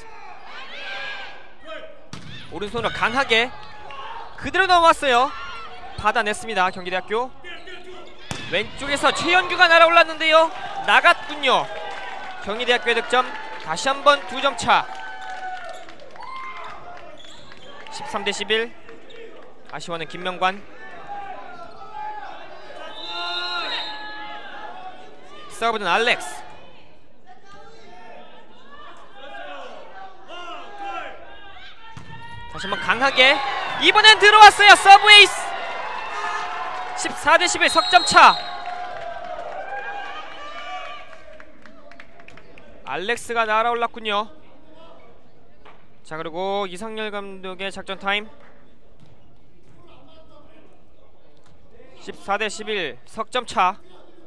오른손으로 강하게 그대로 넘어왔어요. 받아냈습니다. 경기대학교. 왼쪽에서 최현규가 날아올랐는데요. 나갔군요. 경희대학교의 득점. 다시 한번 두 점 차. 십삼 대 십일. 아쉬워하는 김명관. 서브는 알렉스. 다시 한번 강하게. 이번엔 들어왔어요. 서브 에이스. 십사 대 십일 석점 차. 알렉스가 날아올랐군요. 자, 그리고 이상열 감독의 작전 타임. 십사 대 십일 석점 차.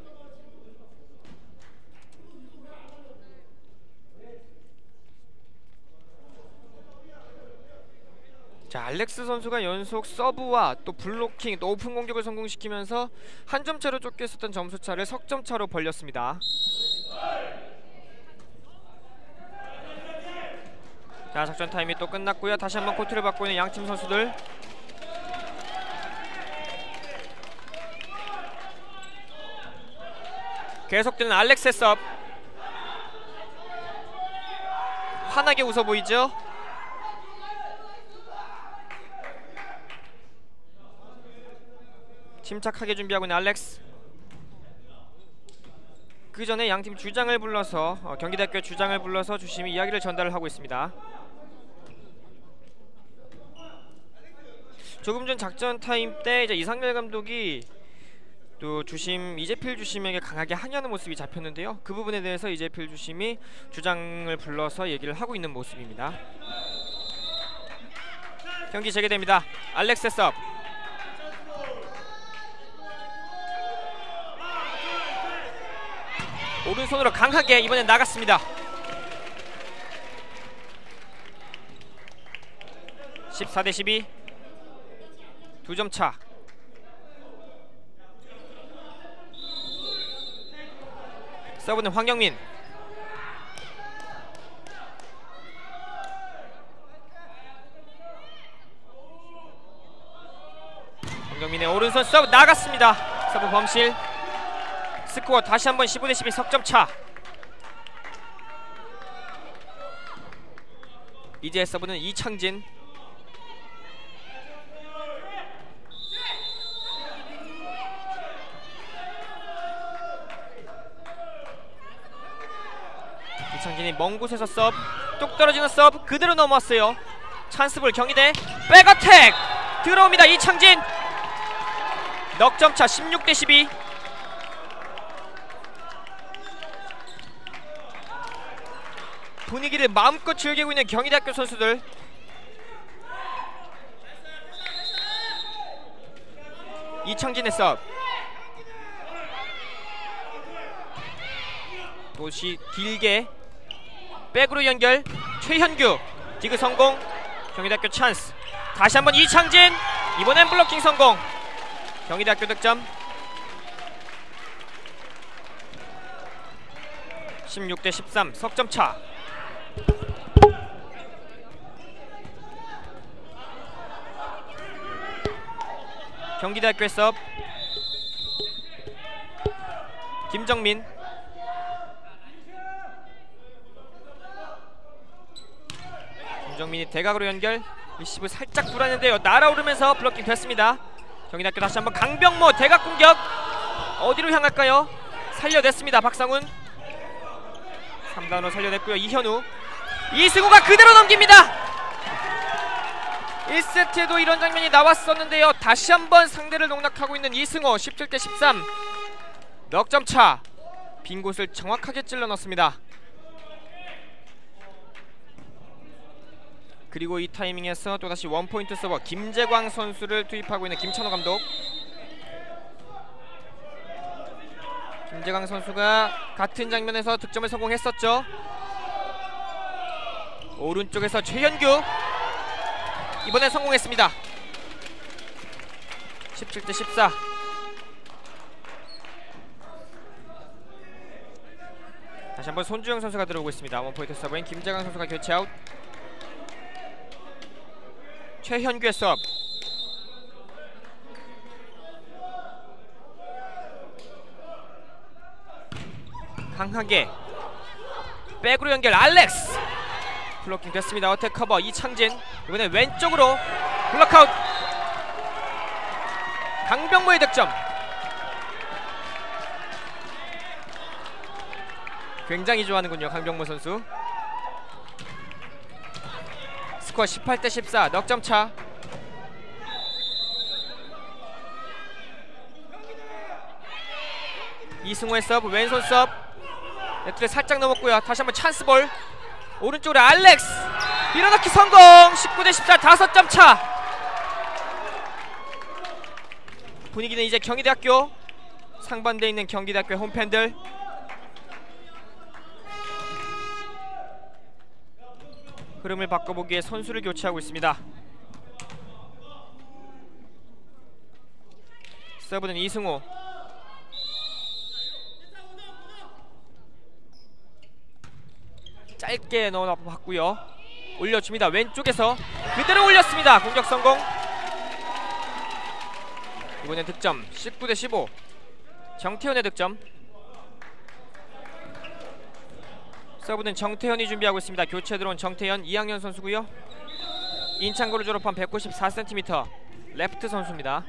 자, 알렉스 선수가 연속 서브와 또 블로킹, 또 오픈 공격을 성공시키면서 한 점 차로 쫓겨 있었던 점수차를 석점 차로 벌렸습니다. 자, 작전 타임이 또 끝났고요. 다시 한번 코트를 받고 있는 양팀 선수들. 계속되는 알렉스의 서브. 환하게 웃어 보이죠? 침착하게 준비하고 있는 알렉스. 그 전에 양팀 주장을 불러서 어, 경기대학교 주장을 불러서 주심이 이야기를 전달을 하고 있습니다. 조금 전 작전 타임 때 이제 이상열 감독이 또 주심 이재필 주심에게 강하게 항의하는 모습이 잡혔는데요. 그 부분에 대해서 이재필 주심이 주장을 불러서 얘기를 하고 있는 모습입니다. 경기 재개됩니다. 알렉스 서브. 오른손으로 강하게 이번엔 나갔습니다. 십사 대 십이 두 점 차. 서브는 황경민. 황경민의 오른손 서브 나갔습니다. 서브 범실. 스코어 다시 한번 십오 대 십일 석점 차. 이제 서브는 이창진. 이창진이 먼 곳에서 서브. 뚝 떨어지는 서브 그대로 넘어왔어요. 찬스볼 경희대. 백어택 들어옵니다. 이창진. 넉점 차 십육 대 십이. 분위기를 마음껏 즐기고 있는 경희대학교 선수들. 이창진의 서브. 도시 길게 백으로 연결. 최현규 디그 성공. 경희대학교 찬스. 다시 한번 이창진. 이번엔 블로킹 성공. 경희대학교 득점. 십육 대 십삼 석점 차. 경기대학교의 서브. 김정민. 김정민이 대각으로 연결. 리시브 살짝 불안했는데요. 날아오르면서 블로킹 됐습니다. 경기대학교 다시 한번 강병모 대각 공격. 어디로 향할까요? 살려냈습니다. 박상훈. 삼 단으로 살려냈고요. 이현우. 이승우가 그대로 넘깁니다. 일 세트에도 이런 장면이 나왔었는데요. 다시 한번 상대를 농락하고 있는 이승호. 십칠 대 십삼 넉점 차. 빈 곳을 정확하게 찔러 넣습니다. 그리고 이 타이밍에서 또다시 원포인트 서버 김재광 선수를 투입하고 있는 김찬호 감독. 김재광 선수가 같은 장면에서 득점을 성공했었죠. 오른쪽에서 최현규. 이번엔 성공했습니다. 십칠 대 십사. 다시 한번 손주영 선수가 들어오고 있습니다. 원포인트 서브인 김재강 선수가 교체 아웃. 최현규의 서브. 강하게 백으로 연결. 알렉스 블로킹 됐습니다. 어택 커버 이창진. 이번엔 왼쪽으로 블록아웃. 강병모의 득점. 굉장히 좋아하는군요, 강병모 선수. 스코어 십팔 대 십사, 넉점 차. 이승호의 서브, 왼손 서브. 네트를 살짝 넘었고요. 다시 한번 찬스볼. 오른쪽으로 알렉스 밀어넣기 성공. 십구 대 십사, 다섯 점 차. 분위기는 이제 경희대학교 상반대에 있는 경기대학교의 홈팬들. 흐름을 바꿔보기에 선수를 교체하고 있습니다. 서브는 이승호. 짧게 넣어봤고요. 올려줍니다. 왼쪽에서 그대로 올렸습니다. 공격 성공. 이번엔 득점. 십구 대 십오. 정태현의 득점. 서브는 정태현이 준비하고 있습니다. 교체 들어온 정태현, 이 학년 선수고요. 인창고를 졸업한 백구십사 센티미터 레프트 선수입니다.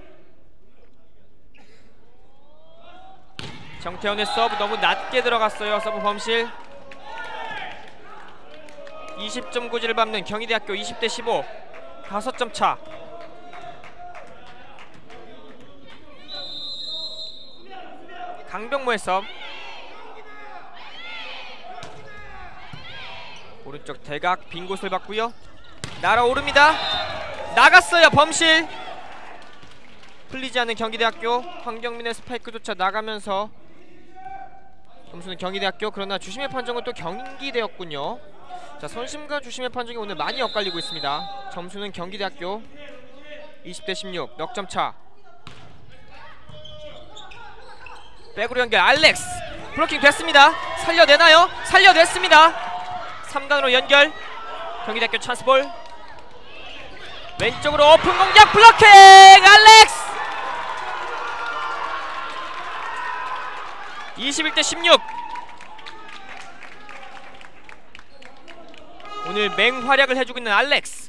정태현의 서브 너무 낮게 들어갔어요. 서브 범실. 이십 점 고지를 밟는 경희대학교 이십 대 십오, 다섯 점 차. 강병모의 서브. 오른쪽 대각 빈 곳을 봤고요. 날아오릅니다. 나갔어요. 범실. 풀리지 않는 경희대학교. 황경민의 스파이크조차 나가면서 점수는 경희대학교. 그러나 주심의 판정은 또 경기대였군요. 자, 선심과 주심의 판정이 오늘 많이 엇갈리고 있습니다. 점수는 경기대학교 이십 대 십육, 넉점 차. 백으로 연결. 알렉스 블로킹 됐습니다. 살려내나요? 살려냈습니다. 삼 단으로 연결. 경희대학교 찬스볼. 왼쪽으로 오픈 공략 블로킹. 알렉스 이십일 대 십육. 오늘 맹활약을 해주고 있는 알렉스.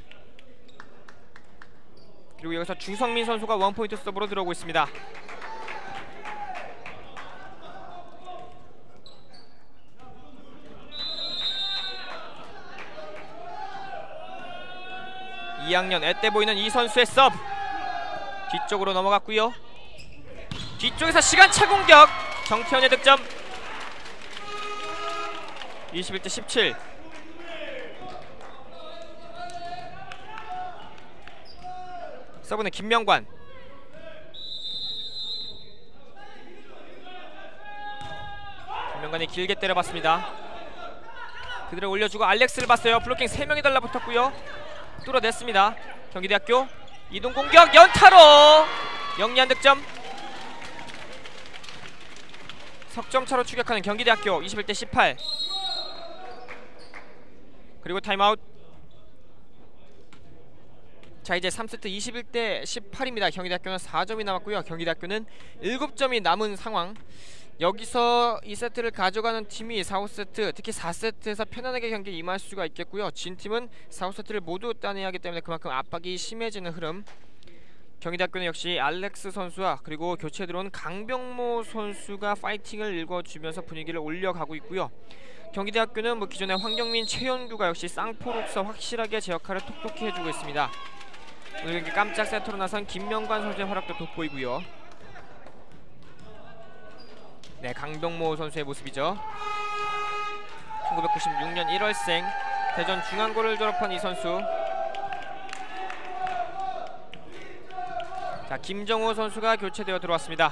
그리고 여기서 주성민 선수가 원포인트 서브로 들어오고 있습니다. 이 학년 앳돼 보이는 이 선수의 서브. 뒤쪽으로 넘어갔고요. 뒤쪽에서 시간차 공격. 정태현의 득점. 이십일 대 십칠. 서브는 김명관. 김명관이 길게 때려봤습니다. 그대로 올려주고 알렉스를 봤어요. 블로킹 세 명이 달라붙었고요. 뚫어냈습니다. 경희대학교 이동 공격 연타로 영리한 득점. 석점차로 추격하는 경희대학교 이십일 대 십팔. 그리고 타임아웃. 자, 이제 삼 세트 이십일 대 십팔입니다. 경희대학교는 사 점이 남았고요. 경희대학교는 일곱 점이 남은 상황. 여기서 이 세트를 가져가는 팀이 사, 오 세트, 특히 사 세트에서 편안하게 경기에 임할 수가 있겠고요. 진 팀은 사, 오 세트를 모두 따내야 하기 때문에 그만큼 압박이 심해지는 흐름. 경희대학교는 역시 알렉스 선수와 그리고 교체 들어온 강병모 선수가 파이팅을 읽어주면서 분위기를 올려가고 있고요. 경희대학교는 뭐 기존의 황경민, 최현규가 역시 쌍포로서 확실하게 제 역할을 톡톡히 해주고 있습니다. 오늘 경기 깜짝 세트로 나선 김명관 선수의 활약도 돋보이고요. 네, 강병모 선수의 모습이죠. 천구백구십육 년 일월생, 대전 중앙고를 졸업한 이 선수. 자, 김정호 선수가 교체되어 들어왔습니다.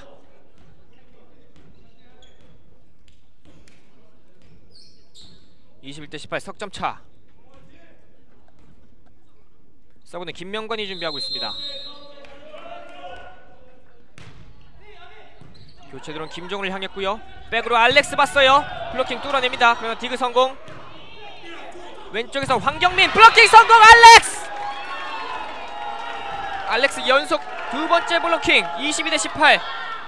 이십일 대 십팔, 석점 차. 서브는 김명관이 준비하고 있습니다. 교체 들어온 김정우를 향했고요. 백으로 알렉스 봤어요. 블로킹 뚫어냅니다. 그러나 디그 성공. 왼쪽에서 황경민 블로킹 성공. 알렉스! 알렉스 연속 두 번째 블로킹. 이십이 대 십팔.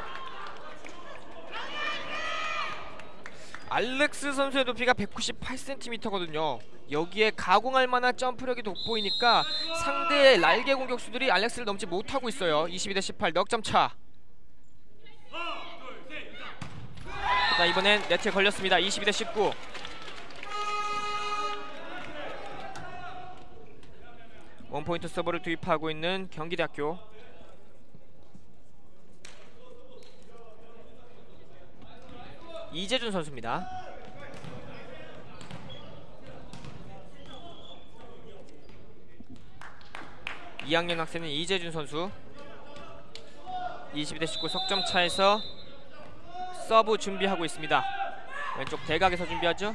알렉스 선수의 높이가 백구십팔 센티미터거든요. 여기에 가공할 만한 점프력이 돋보이니까 상대의 날개 공격수들이 알렉스를 넘지 못하고 있어요. 이십이 대 십팔 넉점 차. 자, 이번엔 네트에 걸렸습니다. 이십이 대 십구. 원포인트 서버를 투입하고 있는 경기대학교. 이재준 선수입니다. 이 학년 학생은 이재준 선수. 이십이 대 십구 석점 차에서 서브 준비하고 있습니다. 왼쪽 대각에서 준비하죠.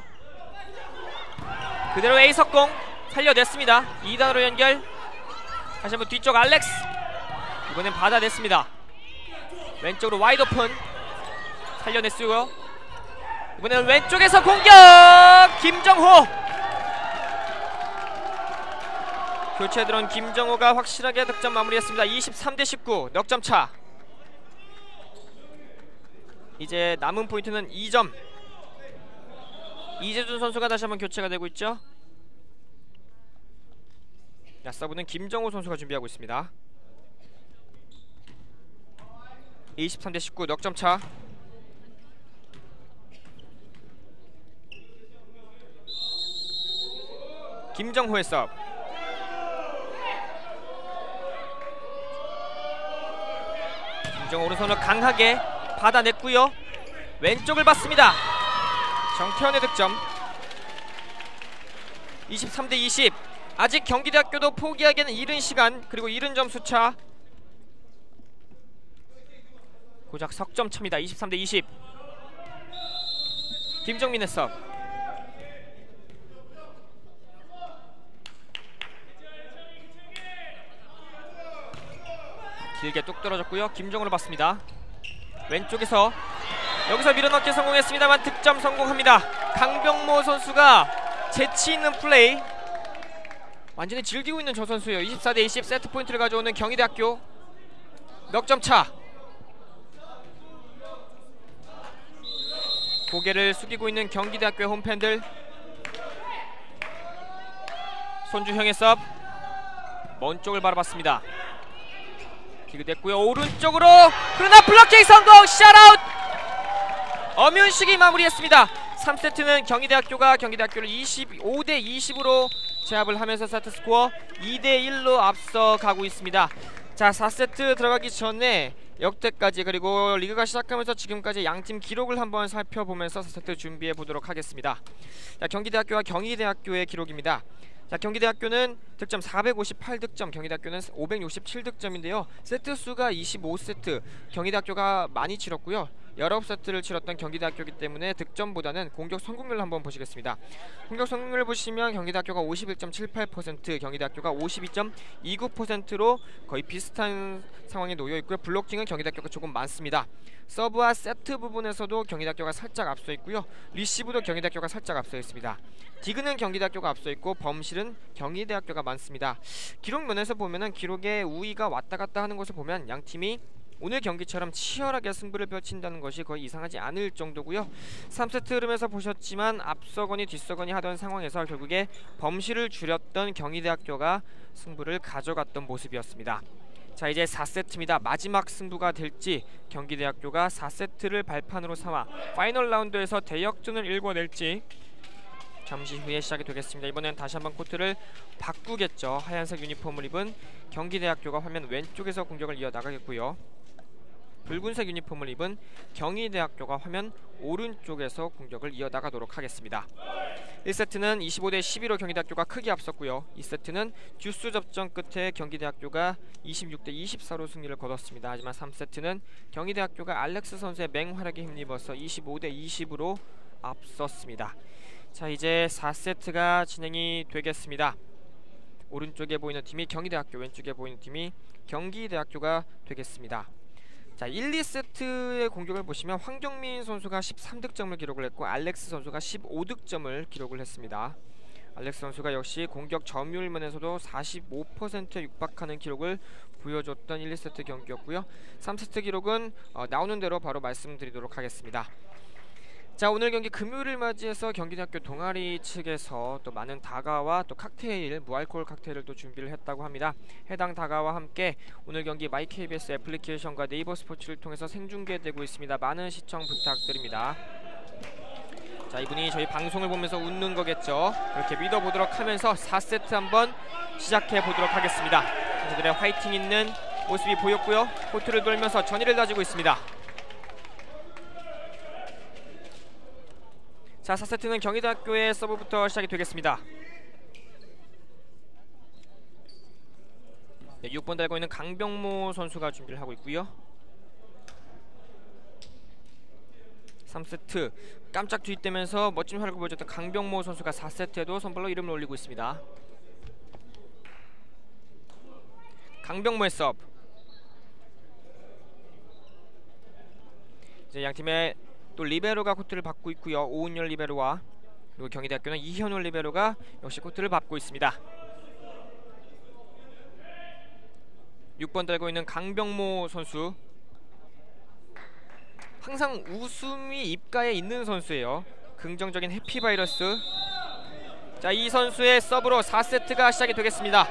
그대로 A 석공 살려냈습니다. 이 단으로 연결. 다시 한번 뒤쪽 알렉스. 이번엔 받아냈습니다. 왼쪽으로 와이드 오픈 살려냈고요. 이번에는 왼쪽에서 공격! 김정호! 교체 들어온 김정호가 확실하게 득점 마무리했습니다. 이십삼 대 십구 넉점 차. 이제 남은 포인트는 이 점. 이재준 선수가 다시 한번 교체가 되고 있죠. 야, 서브는 김정호 선수가 준비하고 있습니다. 이십삼 대 십구 넉점 차. 김정호의 서브. 김정호 오른손으로 강하게 받아냈고요. 왼쪽을 봤습니다. 정태현의 득점. 이십삼 대 이십. 아직 경기대학교도 포기하기에는 이른 시간, 그리고 이른 점수차. 고작 석점 차입니다. 이십삼 대 이십. 김정민의 서브. 길게 뚝 떨어졌고요. 김정우를 봤습니다. 왼쪽에서 여기서 밀어넣기 성공했습니다만 득점 성공합니다. 강병모 선수가 재치있는 플레이, 완전히 즐기고 있는 저 선수예요. 이십사 대 이십 세트 포인트를 가져오는 경희대학교. 넉점 차. 고개를 숙이고 있는 경기대학교의 홈팬들. 손주형의 서브. 먼 쪽을 바라봤습니다. 디그됐고요. 오른쪽으로. 그러나 블로킹 성공. 샷아웃. 엄윤식이 마무리했습니다. 삼 세트는 경희대학교가 경기대학교를 이십오 대 이십으로 제압을 하면서 세트 스코어 이 대 일로 앞서 가고 있습니다. 자, 사 세트 들어가기 전에 역대까지 그리고 리그가 시작하면서 지금까지 양팀 기록을 한번 살펴보면서 사 세트 준비해 보도록 하겠습니다. 자, 경기대학교와 경희대학교의 기록입니다. 자, 경기대학교는 득점 사백오십팔 득점, 경희대학교는 오백육십칠 득점인데요. 세트 수가 이십오 세트, 경희대학교가 많이 치렀고요. 열아홉 세트를 치렀던 경기대학교이기 때문에 득점보다는 공격 성공률을 한번 보시겠습니다. 공격 성공률을 보시면 경기대학교가 오십일 점 칠팔 퍼센트, 경희대학교가 오십이 점 이구 퍼센트로 거의 비슷한 상황에 놓여 있고요. 블로킹은 경희대학교가 조금 많습니다. 서브와 세트 부분에서도 경희대학교가 살짝 앞서 있고요. 리시브도 경희대학교가 살짝 앞서 있습니다. 디그는 경기대학교가 앞서 있고 범실은 경희대학교가 많습니다. 기록 면에서 보면은 기록의 우위가 왔다 갔다 하는 것을 보면 양 팀이 오늘 경기처럼 치열하게 승부를 펼친다는 것이 거의 이상하지 않을 정도고요. 삼 세트 흐름에서 보셨지만 앞서거니 뒤서거니 하던 상황에서 결국에 범실을 줄였던 경희대학교가 승부를 가져갔던 모습이었습니다. 자, 이제 사 세트입니다. 마지막 승부가 될지 경기대학교가 사 세트를 발판으로 삼아 파이널 라운드에서 대역전을 일궈낼지 잠시 후에 시작이 되겠습니다. 이번엔 다시 한번 코트를 바꾸겠죠. 하얀색 유니폼을 입은 경기대학교가 화면 왼쪽에서 공격을 이어나가겠고요. 붉은색 유니폼을 입은 경희대학교가 화면 오른쪽에서 공격을 이어나가도록 하겠습니다. 일 세트는 이십오 대 십이로 경희대학교가 크게 앞섰고요. 이 세트는 듀스 접전 끝에 경희대학교가 이십육 대 이십사로 승리를 거뒀습니다. 하지만 삼 세트는 경희대학교가 알렉스 선수의 맹활약에 힘입어서 이십오 대 이십으로 앞섰습니다. 자, 이제 사 세트가 진행이 되겠습니다. 오른쪽에 보이는 팀이 경희대학교, 왼쪽에 보이는 팀이 경기대학교가 되겠습니다. 자, 일, 이 세트의 공격을 보시면 황경민 선수가 십삼 득점을 기록을 했고 알렉스 선수가 십오 득점을 기록을 했습니다. 알렉스 선수가 역시 공격 점유율 면에서도 사십오 퍼센트에 육박하는 기록을 보여줬던 일, 이 세트 경기였고요. 삼 세트 기록은 어, 나오는 대로 바로 말씀드리도록 하겠습니다. 자, 오늘 경기 금요일을 맞이해서 경기대학교 동아리 측에서 또 많은 다가와 또 칵테일, 무알코올 칵테일을 또 준비를 했다고 합니다. 해당 다가와 함께 오늘 경기 마이케이비에스 애플리케이션과 네이버 스포츠를 통해서 생중계되고 있습니다. 많은 시청 부탁드립니다. 자, 이분이 저희 방송을 보면서 웃는 거겠죠. 그렇게 믿어보도록 하면서 사 세트 한번 시작해 보도록 하겠습니다. 선수들의 화이팅 있는 모습이 보였고요. 코트를 돌면서 전의를 다지고 있습니다. 자, 사 세트는 경희대학교의 서브부터 시작이 되겠습니다. 네, 육 번 달고 있는 강병모 선수가 준비를 하고 있고요. 삼 세트 깜짝 투입되면서 멋진 활약을 보여줬던 강병모 선수가 사 세트에도 선발로 이름을 올리고 있습니다. 강병모의 서브. 이제 양팀의 또 리베로가 코트를 밟고 있고요. 오은열 리베로와 그리고 경희대학교는 이현울 리베로가 역시 코트를 밟고 있습니다. 육 번 달고 있는 강병모 선수, 항상 웃음이 입가에 있는 선수예요. 긍정적인 해피바이러스. 자, 이 선수의 서브로 사 세트가 시작이 되겠습니다.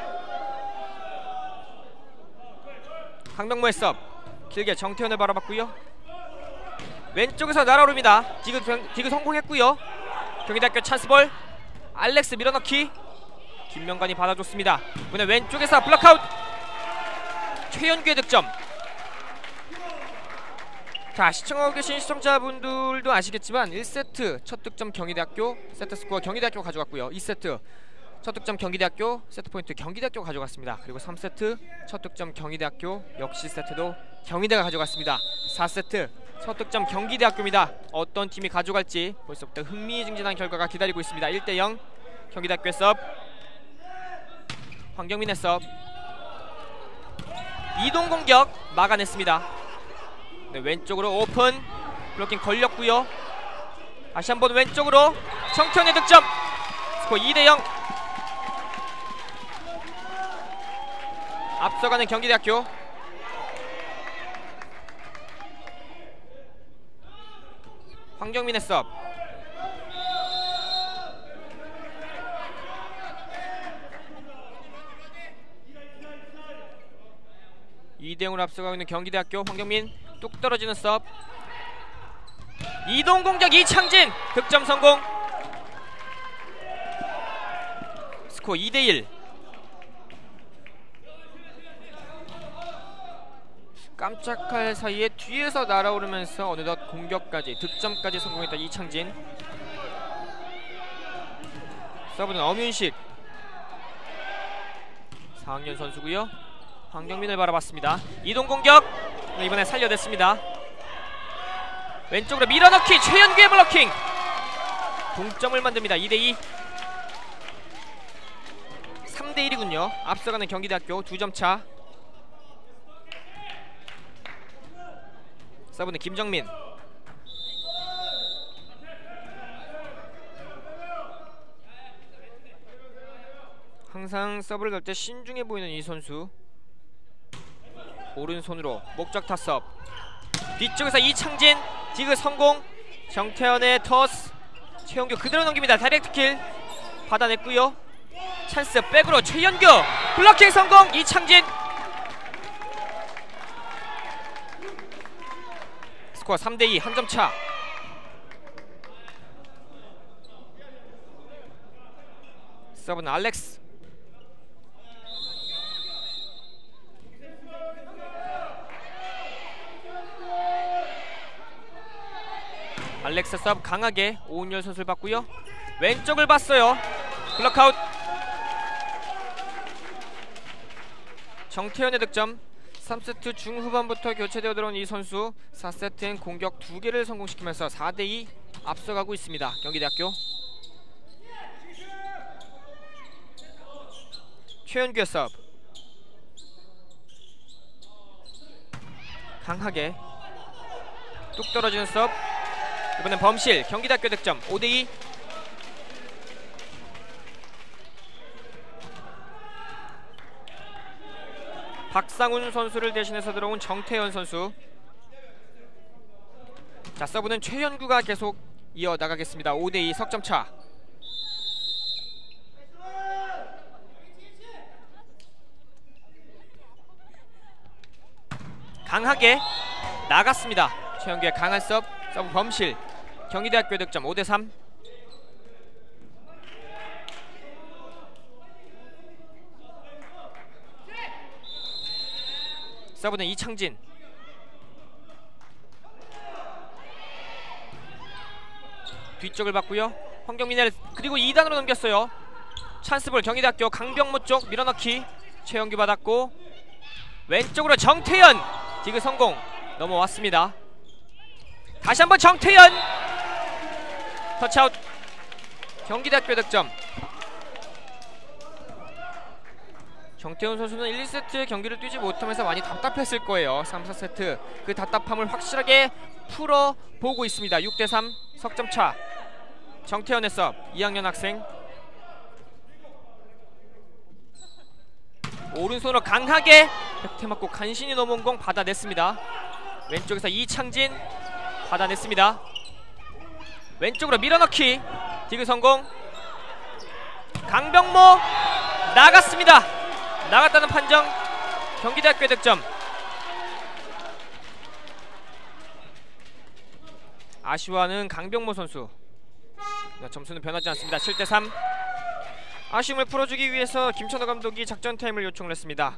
강병모의 서브 길게 정태현을 바라봤고요. 왼쪽에서 날아오릅니다. 디그, 디그 성공했고요. 경희대학교 찬스볼. 알렉스 밀어넣기. 김명관이 받아줬습니다. 이번에 왼쪽에서 블락아웃. 최연규의 득점. 자, 시청하고 계신 시청자분들도 아시겠지만 일 세트 첫 득점 경희대학교, 세트스코어 경희대학교가 가져갔고요. 이 세트 첫 득점 경희대학교, 세트포인트 경희대학교가 가져갔습니다. 그리고 삼 세트 첫 득점 경희대학교, 역시 세트도 경희대가 가져갔습니다. 사 세트 첫 득점 경기대학교입니다. 어떤 팀이 가져갈지 벌써부터 흥미진진한 결과가 기다리고 있습니다. 일 대 영 경기대학교의 서브. 황경민의 서브. 이동 공격 막아냈습니다. 네, 왼쪽으로 오픈. 블로킹 걸렸고요. 다시 한번 왼쪽으로 정태현의 득점. 스코어 이 대 영. 앞서가는 경기대학교. 황경민의 서브. 이 대 영으로 앞서가고 있는 경기대학교. 황경민 뚝 떨어지는 서브. 이동 공격 이창진 득점 성공. 스코어 이 대 일. 깜짝할 사이에 뒤에서 날아오르면서 어느덧 공격까지 득점까지 성공했던 이창진. 서브는 엄윤식. 사 학년 선수고요. 황경민을 바라봤습니다. 이동 공격. 이번에 살려냈습니다. 왼쪽으로 밀어넣기. 최연규의 블로킹. 동점을 만듭니다. 이 대 이. 삼 대 일이군요. 앞서가는 경기대학교 두 점 차. 서브는 김정민. 항상 서브를 걸 때 신중해 보이는 이 선수. 오른손으로 목적타 서브. 뒤쪽에서 이창진 디그 성공. 정태현의 토스. 최연규 그대로 넘깁니다. 다이렉트킬 받아냈고요. 찬스 백으로 최연규 블로킹 성공. 이창진. 스코어 삼 대 이 한 점 차. 서브는 알렉스. 알렉스 서브 강하게 오은열 선수를 봤고요. 왼쪽을 봤어요. 블록아웃. 정태현의 득점. 삼 세트 중후반부터 교체되어 들어온 이 선수 사 세트엔 공격 두 개를 성공시키면서 사 대 이 앞서가고 있습니다. 경기대학교. 최연규의 서브. 강하게 뚝 떨어지는 서브. 이번엔 범실. 경기대학교 득점. 오 대 이. 박상훈 선수를 대신해서 들어온 정태현 선수. 자, 서브는 최현구가 계속 이어나가겠습니다. 오 대 이 석점차. 강하게 나갔습니다. 최현규의 강한 서브. 서브 범실. 경기대학교 득점. 오 대 삼. 서브는 이창진. 뒤쪽을 봤고요. 황경민을 그리고 이 단으로 넘겼어요. 찬스볼. 경기대학교 강병모 쪽 밀어넣기. 최영규 받았고 왼쪽으로 정태현. 디그 성공. 넘어왔습니다. 다시 한번 정태현. 터치아웃. 경기대학교 득점. 정태현 선수는 일, 이 세트 경기를 뛰지 못하면서 많이 답답했을 거예요. 삼, 사 세트 그 답답함을 확실하게 풀어보고 있습니다. 육 대 삼 석점차. 정태현의 서브. 이 학년 학생. 오른손으로 강하게 백태 맞고 간신히 넘어온 공 받아냈습니다. 왼쪽에서 이창진 받아냈습니다. 왼쪽으로 밀어넣기. 디그 성공. 강병모 나갔습니다. 나갔다는 판정. 경기대학교 득점. 아쉬워하는 강병모 선수. 점수는 변하지 않습니다. 칠 대 삼. 아쉬움을 풀어주기 위해서 김찬호 감독이 작전 타임을 요청을 했습니다.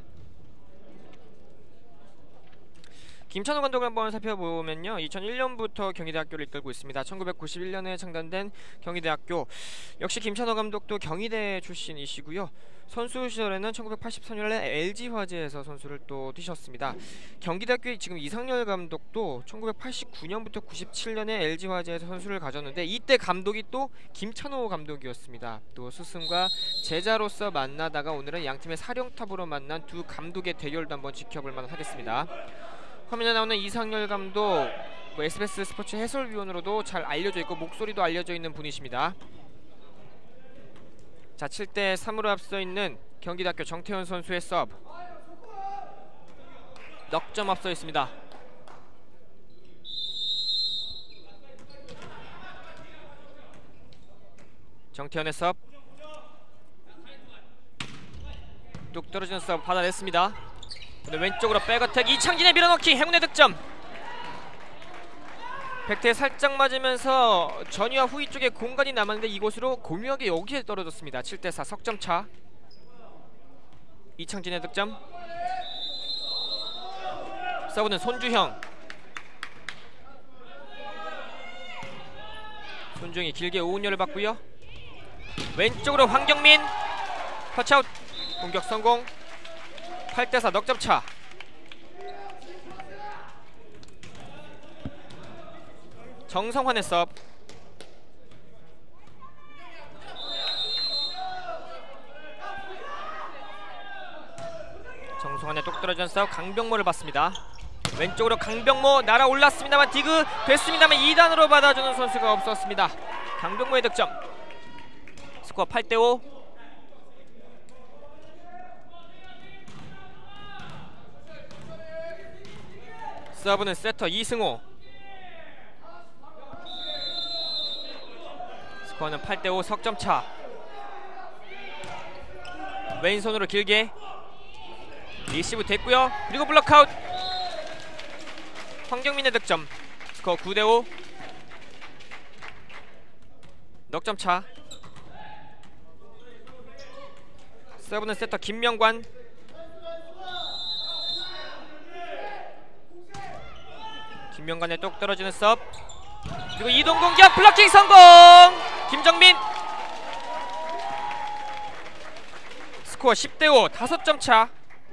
김찬호 감독을 한번 살펴보면요, 이천일 년부터 경희대학교를 이끌고 있습니다. 천구백구십일 년에 창단된 경희대학교. 역시 김찬호 감독도 경희대 출신이시고요. 선수 시절에는 천구백팔십삼 년에 엘지화재에서 선수를 또 뛰셨습니다. 경기대학교의 지금 이상열 감독도 천구백팔십구 년부터 구십칠 년에 엘지화재에서 선수를 가졌는데 이때 감독이 또 김찬호 감독이었습니다. 또 스승과 제자로서 만나다가 오늘은 양팀의 사령탑으로 만난 두 감독의 대결도 한번 지켜볼 만한 하겠습니다. 화면에 나오는 이상열 감독, 뭐 에스비에스 스포츠 해설위원으로도 잘 알려져 있고 목소리도 알려져 있는 분이십니다. 자, 칠 대 삼으로 앞서 있는 경기대학교 정태현 선수의 서브. 넉 점 앞서 있습니다. 정태현의 서브. 뚝 떨어지는 서브 받아냈습니다. 오늘 왼쪽으로 백어택. 이창진의 밀어넣기. 행운의 득점. 백태에 살짝 맞으면서 전위와 후위 쪽에 공간이 남았는데 이곳으로 고묘하게 여기에 떨어졌습니다. 칠 대 사 석점차. 이창진의 득점. 서브는 손주형. 손주형이 길게 오은열을 받고요. 왼쪽으로 황경민. 터치아웃. 공격 성공. 팔 대 사 넉점차. 정성환의 서브. 정성환의 똑 떨어진 서브. 강병모를 받습니다. 왼쪽으로 강병모 날아올랐습니다만 디그 됐습니다만 이 단으로 받아주는 선수가 없었습니다. 강병모의 득점. 스코어 팔 대 오. 서브는 세터 이승호. 스코어는 팔 대 오 석점차. 왼손으로 길게 리시브 됐고요. 그리고 블록아웃. 황경민의 득점. 스코어 구 대 오 넉점차. 서브는 세터 김명관. 김명관의 똑 떨어지는 서브. 그리고 이동 공격. 블로킹 성공. 김정민. 스코어 십 대 오 다섯 점 차.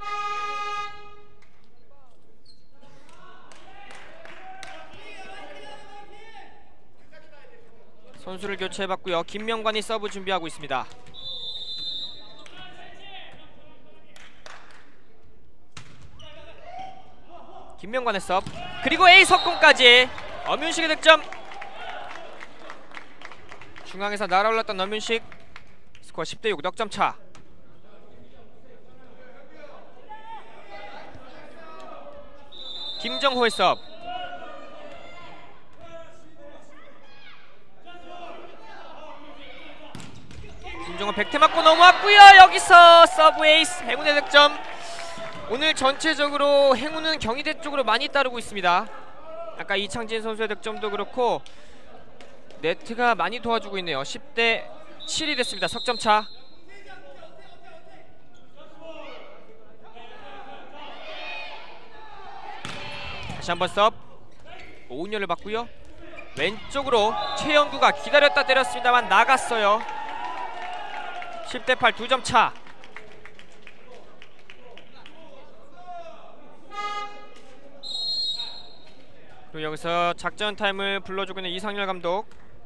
선수를 교체해봤고요. 김명관이 서브 준비하고 있습니다. 김명관의 서브, 그리고 A 석공까지. 엄윤식의 득점. 중앙에서 날아올랐던 엄윤식. 스코어 십 대 육, 넉점 차. 김정호의 서브. 김정호 백태 맞고 넘어왔고요. 여기서 서브 에이스, 행운의 득점. 오늘 전체적으로 행운은 경희대 쪽으로 많이 따르고 있습니다. 아까 이창진 선수의 득점도 그렇고 네트가 많이 도와주고 있네요. 십 대 칠이 됐습니다. 석점 차. 다시 한번 서브. 오은열을 받고요. 왼쪽으로 최영구가 기다렸다 때렸습니다만 나갔어요. 십 대 팔, 두 점 차. 그리고 여기서 작전 타임을 불러주고 있는 이상열 감독.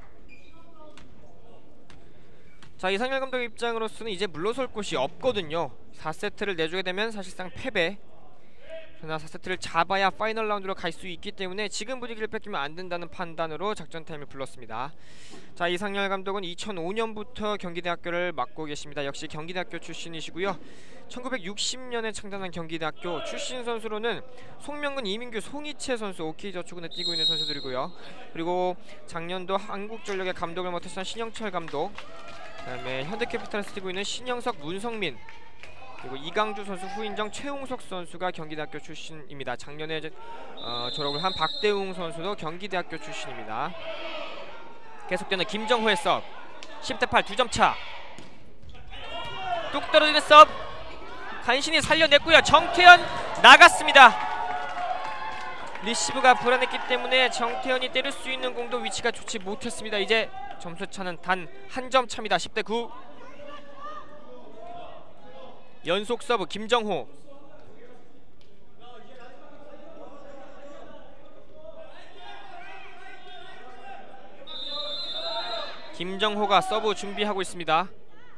자, 이상열 감독의 입장으로서는 이제 물러설 곳이 없거든요. 사 세트를 내주게 되면 사실상 패배. 그러나 사 세트를 잡아야 파이널 라운드로 갈 수 있기 때문에 지금 분위기를 뺏기면 안 된다는 판단으로 작전 타임을 불렀습니다. 자, 이상열 감독은 이천오 년부터 경기대학교를 맡고 계십니다. 역시 경기대학교 출신이시고요. 천구백육십 년에 창단한 경기대학교 출신 선수로는 송명근, 이민규, 송이채 선수 오케이저축은에 뛰고 있는 선수들이고요. 그리고 작년도 한국전력의 감독을 맡았던 신영철 감독, 그다음에 현대캐피탈에서 뛰고 있는 신영석, 문성민, 그리고 이강주 선수, 후인정, 최홍석 선수가 경기대학교 출신입니다. 작년에 어, 졸업을 한 박대웅 선수도 경기대학교 출신입니다. 계속되는 김정호의 서브. 십 대 팔, 두 점 차. 뚝 떨어지는 서브. 간신히 살려냈고요. 정태현 나갔습니다. 리시브가 불안했기 때문에 정태현이 때릴 수 있는 공도 위치가 좋지 못했습니다. 이제 점수차는 단 한 점 차입니다. 십 대 구. 연속 서브 김정호. 김정호가 서브 준비하고 있습니다.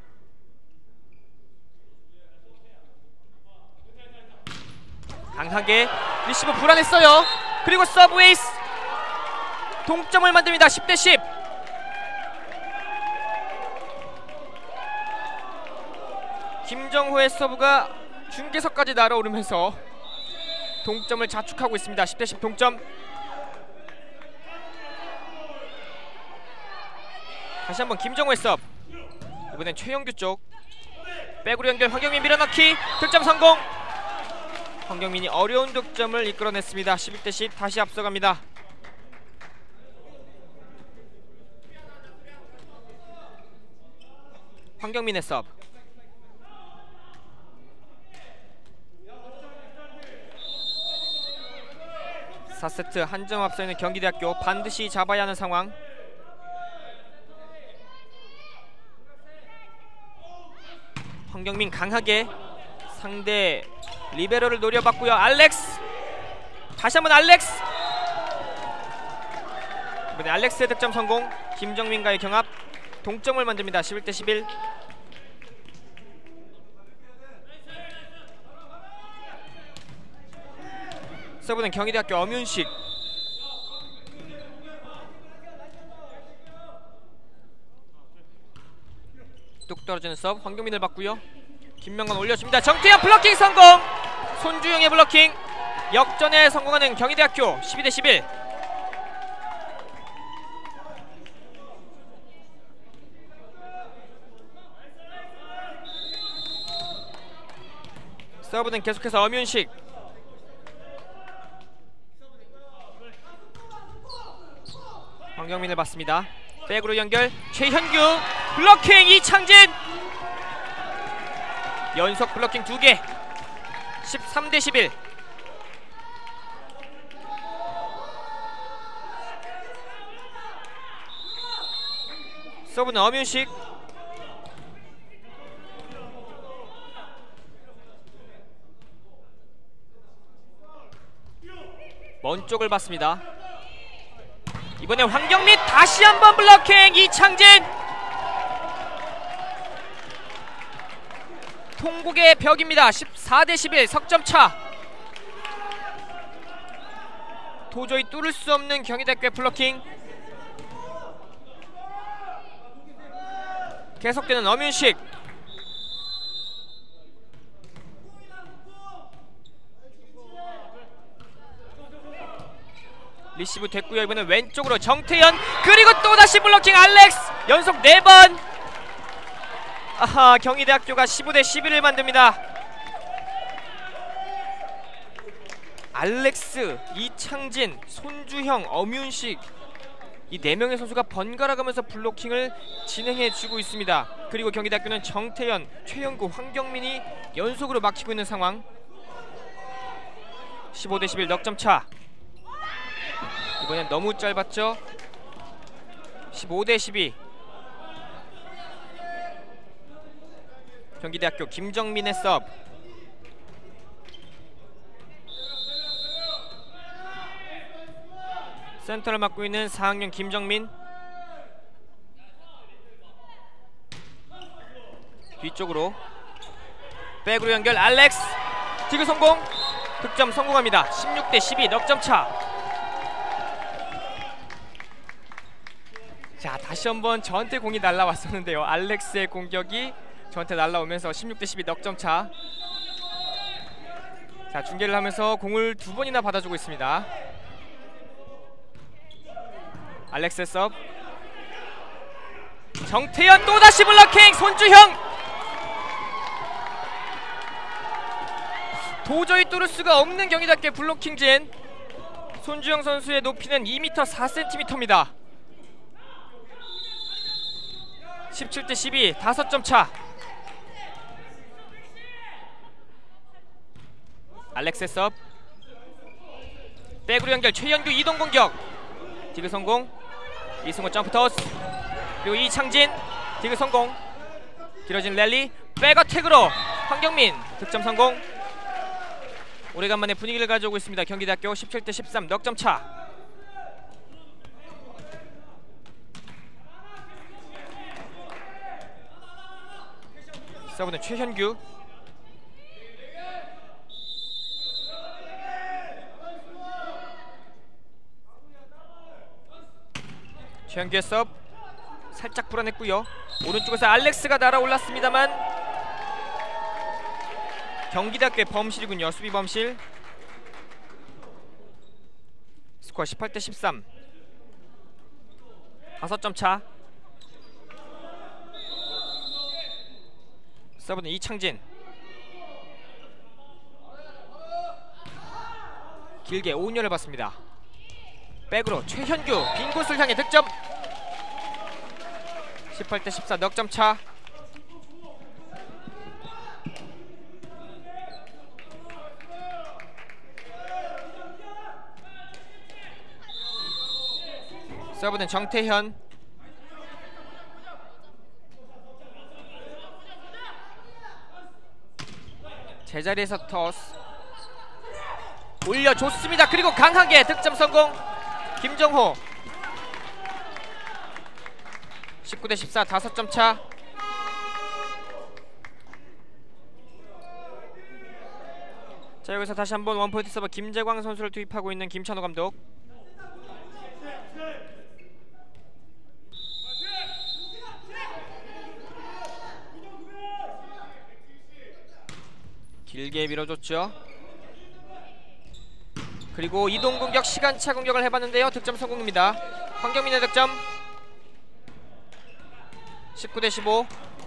강하게 리시브 불안했어요. 그리고 서브 에이스, 동점을 만듭니다. 십 대 십. 김정호의 서브가 중계석까지 날아오르면서 동점을 자축하고 있습니다. 십 대 십 동점. 다시 한번 김정호의 서브. 이번엔 최영규 쪽. 백으로 연결, 황경민 밀어넣기. 득점 성공. 황경민이 어려운 득점을 이끌어냈습니다. 십일 대 십, 다시 앞서갑니다. 황경민의 서브. 사 세트 한 점 앞서 있는 경기대학교, 반드시 잡아야 하는 상황. 황경민 강하게 상대 리베로를 노려봤고요. 알렉스, 다시 한번 알렉스. 이번에 알렉스의 득점 성공. 김정민과의 경합, 동점을 만듭니다. 십일 대 십일. 서브는 경희대학교 엄윤식. 뚝 떨어지는 서브, 황경민을 받고요. 김명관 올려줍니다. 정태현 블로킹 성공. 손주영의 블로킹. 역전에 성공하는 경희대학교. 십이 대 십일. 서브는 계속해서 엄윤식. 황경민을 받습니다. 백으로 연결, 최현규 블로킹. 이창진 연속 블로킹 두 개. 십삼 대 십일. 서브는 엄윤식. 먼 쪽을 봤습니다. 이번에 황경민 다시 한번 블로킹. 이창진 통곡의 벽입니다. 십사 대 십일 석점 차. 도저히 뚫을 수 없는 경희대학교의 블로킹. 계속되는 엄윤식. 리시브 됐고요. 이번엔 왼쪽으로 정태현, 그리고 또다시 블로킹 알렉스. 연속 네 번. 아하, 경희대학교가 십오 대 십일을 만듭니다. 알렉스, 이창진, 손주형, 엄윤식, 이 네 명의 선수가 번갈아 가면서 블로킹을 진행해주고 있습니다. 그리고 경희대학교는 정태현, 최영구, 황경민이 연속으로 막히고 있는 상황. 십오 대 십일 넉점 차. 이번엔 너무 짧았죠. 십오 대 십이. 경기대학교 김정민의 서브. 센터를 맡고 있는 사 학년 김정민. 뒤쪽으로 백으로 연결 알렉스. 디그 성공. 득점 성공합니다. 십육 대 십이 넉점 차. 자, 다시 한번 저한테 공이 날라왔었는데요. 알렉스의 공격이 저한테 날라오면서 십육 대 십이 넉점 차. 자, 중계를 하면서 공을 두 번이나 받아주고 있습니다. 알렉스의 서브. 정태현 또다시 블로킹. 손주형. 도저히 뚫을 수가 없는 경희대학교의 블로킹진. 손주형 선수의 높이는 이 미터 사 센티미터입니다. 십칠 대 십이 다섯 점 차. 알렉스의 서브. 백으로 연결 최현규 이동 공격. 디그 성공. 이승호 점프 토스. 그리고 이창진 디그 성공. 길어진 랠리. 백어택으로 황경민 득점 성공. 오래간만에 분위기를 가져오고 있습니다. 경기대학교 십칠 대 십삼 넉점 차. 서브는 최현규. 최현규의 서브. 살짝 불안했고요. 오른쪽에서 알렉스가 날아올랐습니다만 경기대학교의 범실이군요. 수비 범실. 스코어 십팔 대 십삼. 다섯 점 차. 서브는 이창진. 길게 오은열을 받습니다. 백으로 최현규 빈 곳을 향해 득점. 십팔 대 십사 넉점 차. 서브는 정태현. 제자리에서 토스. 올려줬습니다. 그리고 강하게 득점 성공. 김정호. 십구 대 십사 다섯 점 차. 자, 여기서 다시 한번 원포인트 서버 김재광 선수를 투입하고 있는 김찬호 감독. 길게 밀어줬죠. 그리고 이동 공격 시간차 공격을 해봤는데요. 득점 성공입니다. 황경민의 득점. 십구 대 십오.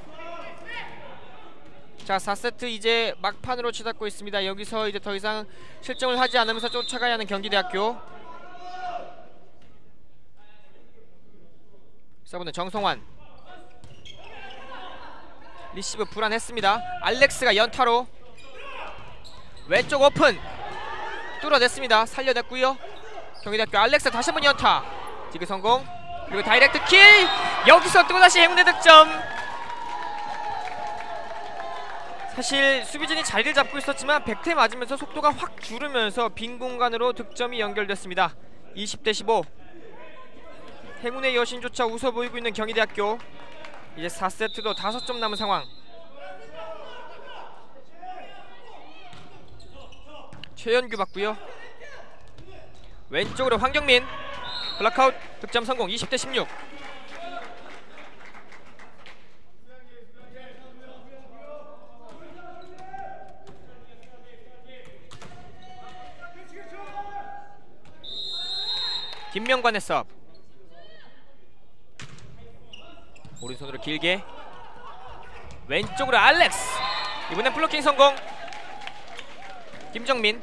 자, 사 세트 이제 막판으로 치닫고 있습니다. 여기서 이제 더 이상 실점을 하지 않으면서 쫓아가야 하는 경기대학교. 서브는 정성환. 리시브 불안했습니다. 알렉스가 연타로 왼쪽 오픈 뚫어냈습니다. 살려냈고요. 경희대학교 알렉스 다시 한번 연타. 디그 성공. 그리고 다이렉트 킬. 여기서 또다시 행운의 득점. 사실 수비진이 자리를 잡고 있었지만 백태 맞으면서 속도가 확 줄으면서 빈 공간으로 득점이 연결됐습니다. 이십 대 십오. 행운의 여신조차 웃어 보이고 있는 경희대학교. 이제 사 세트도 다섯 점 남은 상황. 최현규 받고요. 왼쪽으로 황경민 블락아웃. 득점 성공. 이십 대 십육. 김명관의 서브. 오른손으로 길게 왼쪽으로 알렉스. 이번엔 블로킹 성공. 김정민.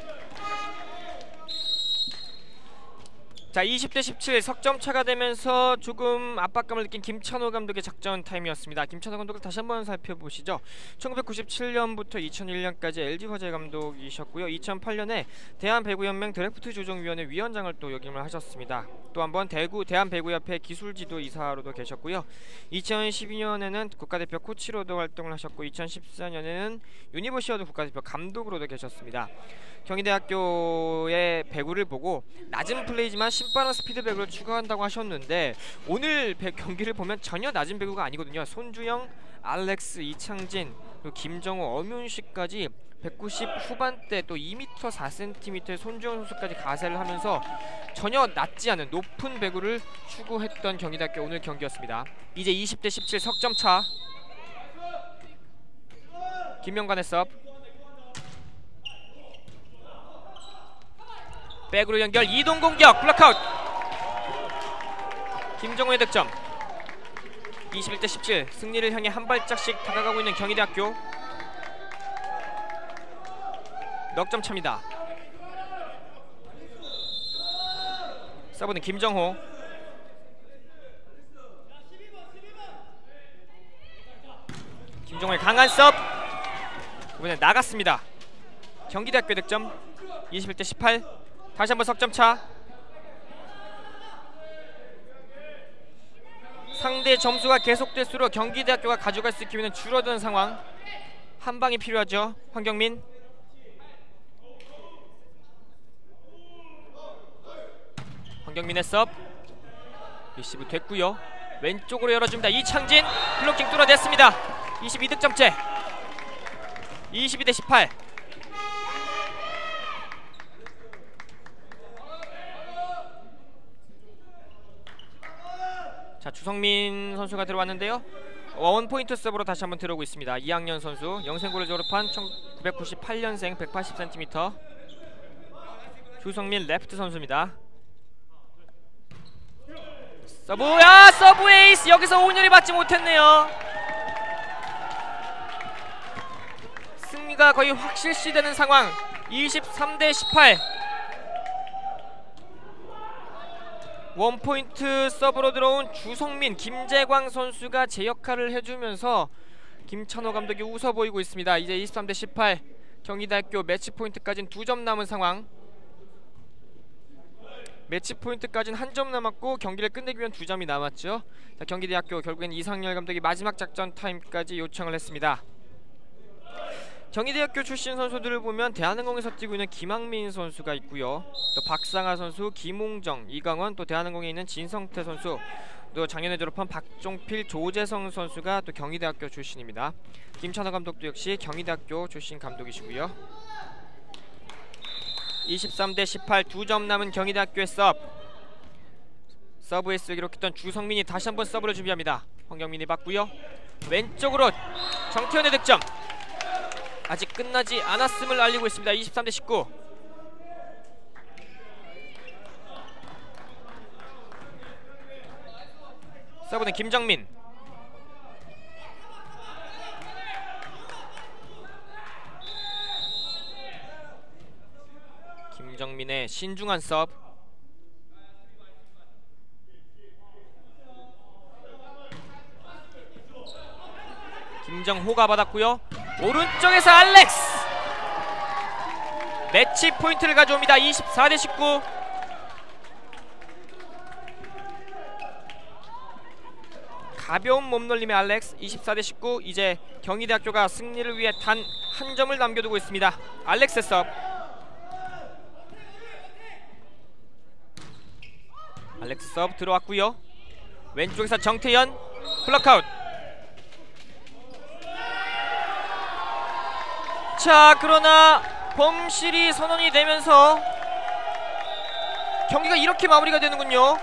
자, 이십 대 십칠 석점 차가 되면서 조금 압박감을 느낀 김찬호 감독의 작전 타임이었습니다. 김찬호 감독을 다시 한번 살펴보시죠. 천구백구십칠 년부터 이천일 년까지 엘지화재 감독이셨고요. 이천팔 년에 대한배구연맹 드래프트 조정위원회 위원장을 또 역임을 하셨습니다. 또 한번 대구 대한배구협회 기술지도 이사로도 계셨고요. 이천십이 년에는 국가대표 코치로도 활동을 하셨고 이천십사 년에는 유니버시아드 국가대표 감독으로도 계셨습니다. 경희대학교의 배구를 보고 낮은 플레이지만 신바람 스피드 배구를 추가한다고 하셨는데 오늘 배, 경기를 보면 전혀 낮은 배구가 아니거든요. 손주영, 알렉스, 이창진, 그리고 김정호, 엄윤식까지 백구십 후반대 또 이 미터 사 센티미터의 손주영 선수까지 가세를 하면서 전혀 낮지 않은 높은 배구를 추구했던 경희대학교 오늘 경기였습니다. 이제 이십 대 십칠 석점 차. 김명관의 서브. 백으로 연결. 이동 공격. 블락아웃. 김정호의 득점. 이십일 대 십칠. 승리를 향해 한 발짝씩 다가가고 있는 경희대학교. 넉점 차입니다. 서브는 김정호. 김정호의 강한 서브. 이번에 나갔습니다. 경기대학교 득점. 이십일 대 십팔. 다시 한번 석점차. 상대 점수가 계속될수록 경기대학교가 가져갈 수 있는 기회는 줄어드는 상황. 한 방이 필요하죠. 황경민. 황경민의 서브. 리시브 됐고요. 왼쪽으로 열어줍니다. 이창진. 블로킹 뚫어냈습니다. 이십이 득점째. 이십이 대 십팔. 자, 주성민 선수가 들어왔는데요. 원포인트 서브로 다시 한번 들어오고 있습니다. 이 학년 선수. 영생고를 졸업한 천구백구십팔 년생 백팔십 센티미터 주성민 레프트 선수입니다. 서브. 야, 서브 에이스. 여기서 온열이 받지 못했네요. 승리가 거의 확실시되는 상황. 이십삼 대 십팔. 원포인트 서브로 들어온 주성민, 김재광 선수가 제 역할을 해주면서 김찬호 감독이 웃어 보이고 있습니다. 이제 이십삼 대 십팔. 경희대학교 매치 포인트까지는 두 점 남은 상황. 매치 포인트까지는 한 점 남았고 경기를 끝내기 위한 두 점이 남았죠. 자, 경기대학교 결국엔 이상열 감독이 마지막 작전 타임까지 요청을 했습니다. 경희대학교 출신 선수들을 보면 대한항공에서 뛰고 있는 김학민 선수가 있고요. 또 박상하 선수, 김홍정, 이강원, 또 대한항공에 있는 진성태 선수, 또 작년에 졸업한 박종필, 조재성 선수가 또 경희대학교 출신입니다. 김찬호 감독도 역시 경희대학교 출신 감독이시고요. 이십삼 대 십팔. 두 점 남은 경희대학교의 서브. 서브에서 기록했던 주성민이 다시 한번 서브를 준비합니다. 황경민이 받고요. 왼쪽으로 정태현의 득점. 아직 끝나지 않았음을 알리고 있습니다. 이십삼 대 십구. 서브는 김정민. 김정민의 신중한 서브. 김정호가 받았고요. 오른쪽에서 알렉스. 매치 포인트를 가져옵니다. 이십사 대 십구. 가벼운 몸놀림의 알렉스. 이십사 대 십구. 이제 경희대학교가 승리를 위해 단 한 점을 남겨두고 있습니다. 알렉스의 서브. 알렉스 서브 들어왔고요. 왼쪽에서 정태현. 블록아웃. 자, 그러나 범실이 선언이 되면서 경기가 이렇게 마무리가 되는군요.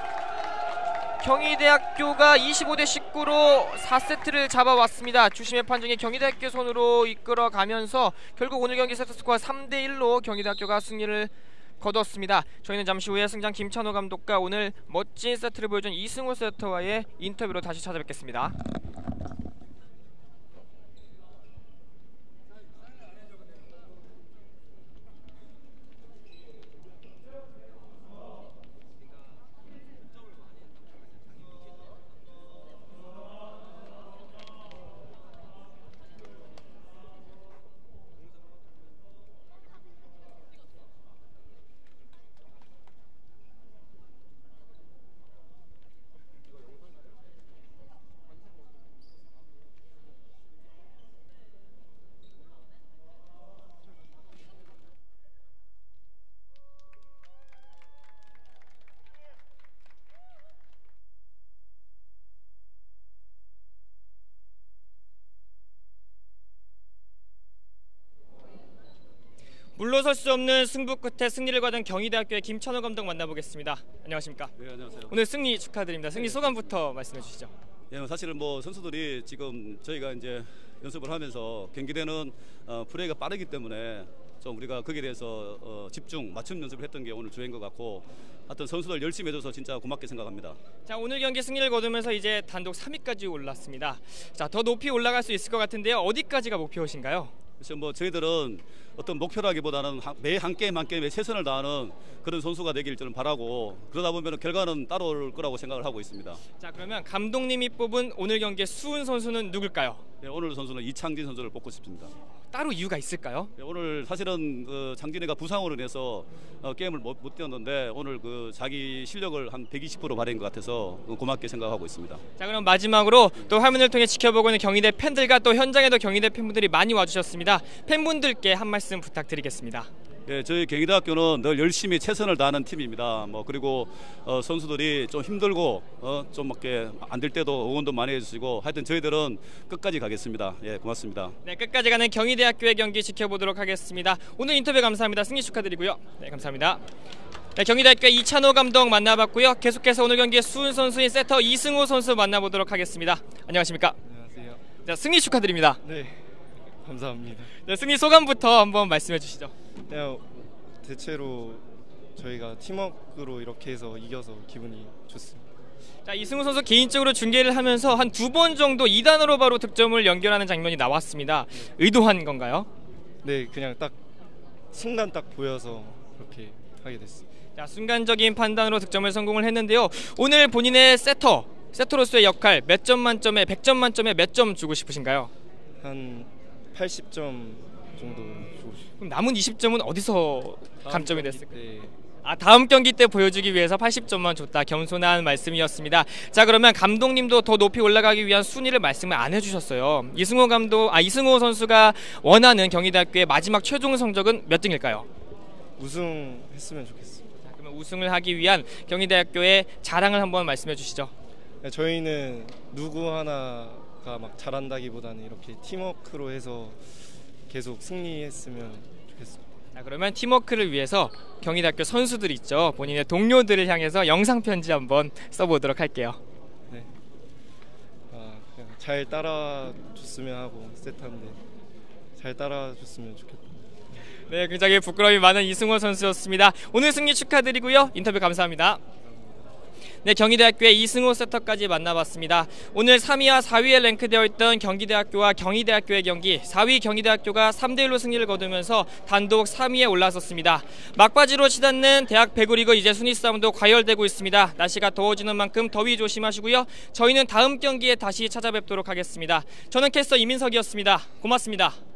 경희대학교가 이십오 대 십구로 사 세트를 잡아왔습니다. 주심의 판정이 경희대학교 손으로 이끌어가면서 결국 오늘 경기 세트스코어 삼 대 일로 경희대학교가 승리를 거뒀습니다. 저희는 잠시 후에 승장 김찬호 감독과 오늘 멋진 세트를 보여준 이승호 세터와의 인터뷰로 다시 찾아뵙겠습니다. 물러설 수 없는 승부 끝에 승리를 거둔 경희대학교의 김찬호 감독 만나보겠습니다. 안녕하십니까? 네, 안녕하세요. 오늘 승리 축하드립니다. 승리 소감부터 말씀해 주시죠. 예, 사실은 뭐 선수들이 지금 저희가 이제 연습을 하면서 경기대는 어, 플레이가 빠르기 때문에 좀 우리가 거기에 대해서 어, 집중, 맞춤 연습을 했던 게 오늘 주인 것 같고, 하여튼 선수들 열심히 해줘서 진짜 고맙게 생각합니다. 자, 오늘 경기 승리를 거두면서 이제 단독 삼 위까지 올랐습니다. 자, 더 높이 올라갈 수 있을 것 같은데요. 어디까지가 목표이신가요? 그래서 뭐 저희들은 어떤 목표라기보다는 매 한 게임 한 게임에 최선을 다하는 그런 선수가 되길 저는 바라고, 그러다 보면 결과는 따라올 거라고 생각을 하고 있습니다. 자, 그러면 감독님이 뽑은 오늘 경기의 수훈 선수는 누굴까요? 네, 오늘 선수는 이창진 선수를 뽑고 싶습니다. 따로 이유가 있을까요? 네, 오늘 사실은 그 창진이가 부상으로 인해서 어, 게임을 못, 못 뛰었는데 오늘 그 자기 실력을 한 백이십 퍼센트 발휘한 것 같아서 고맙게 생각하고 있습니다. 자, 그럼 마지막으로 또 화면을 통해 지켜보고 있는 경희대 팬들과 또 현장에도 경희대 팬분들이 많이 와주셨습니다. 팬분들께 한 말씀 부탁드리겠습니다. 예, 저희 경희대학교는 늘 열심히 최선을 다하는 팀입니다. 뭐 그리고 어, 선수들이 좀 힘들고 어, 좀 이렇게 안 될 때도 응원도 많이 해주시고, 하여튼 저희들은 끝까지 가겠습니다. 예, 고맙습니다. 네, 끝까지 가는 경희대학교의 경기 지켜보도록 하겠습니다. 오늘 인터뷰 감사합니다. 승리 축하드리고요. 네, 감사합니다. 네, 경희대학교 이찬호 감독 만나봤고요. 계속해서 오늘 경기의 수훈 선수인 세터 이승호 선수 만나보도록 하겠습니다. 안녕하십니까? 안녕하세요. 자, 승리 축하드립니다. 네, 감사합니다. 네, 승리 소감부터 한번 말씀해 주시죠. 그냥 대체로 저희가 팀워크로 이렇게 해서 이겨서 기분이 좋습니다. 자, 이승우 선수 개인적으로 중계를 하면서 한 두 번 정도 이 단으로 바로 득점을 연결하는 장면이 나왔습니다. 네. 의도한 건가요? 네, 그냥 딱 순간 딱 보여서 그렇게 하게 됐습니다. 자, 순간적인 판단으로 득점을 성공을 했는데요. 오늘 본인의 세터, 세터로서의 역할 몇 점 만점에 백 점 만점에 몇 점 주고 싶으신가요? 한 팔십 점 정도 주고 싶습니다. 그럼 남은 이십 점은 어디서 감점이 됐을까요? 네. 아, 다음 경기 때 보여주기 위해서 팔십 점만 줬다. 겸손한 말씀이었습니다. 자, 그러면 감독님도 더 높이 올라가기 위한 순위를 말씀을 안 해주셨어요. 이승호 감독, 아 이승호 선수가 원하는 경희대학교의 마지막 최종 성적은 몇 등일까요? 우승했으면 좋겠습니다. 자, 그러면 우승을 하기 위한 경희대학교의 자랑을 한번 말씀해 주시죠. 네, 저희는 누구 하나가 막 잘한다기보다는 이렇게 팀워크로 해서 계속 승리했으면 좋겠습니다. 자, 그러면 팀워크를 위해서 경희대학교 선수들 있죠. 본인의 동료들을 향해서 영상 편지 한번 써보도록 할게요. 네. 아, 그냥 잘 따라줬으면 하고 세트인데 잘 따라줬으면 좋겠다. 네, 굉장히 부끄러움이 많은 이승호 선수였습니다. 오늘 승리 축하드리고요. 인터뷰 감사합니다. 네, 경희대학교의 이승호 세터까지 만나봤습니다. 오늘 삼 위와 사 위에 랭크되어 있던 경기대학교와 경희대학교의 경기, 사 위 경희대학교가 삼 대 일로 승리를 거두면서 단독 삼 위에 올라섰습니다. 막바지로 치닫는 대학 배구리그 이제 순위 싸움도 과열되고 있습니다. 날씨가 더워지는 만큼 더위 조심하시고요. 저희는 다음 경기에 다시 찾아뵙도록 하겠습니다. 저는 캐스터 이민석이었습니다. 고맙습니다.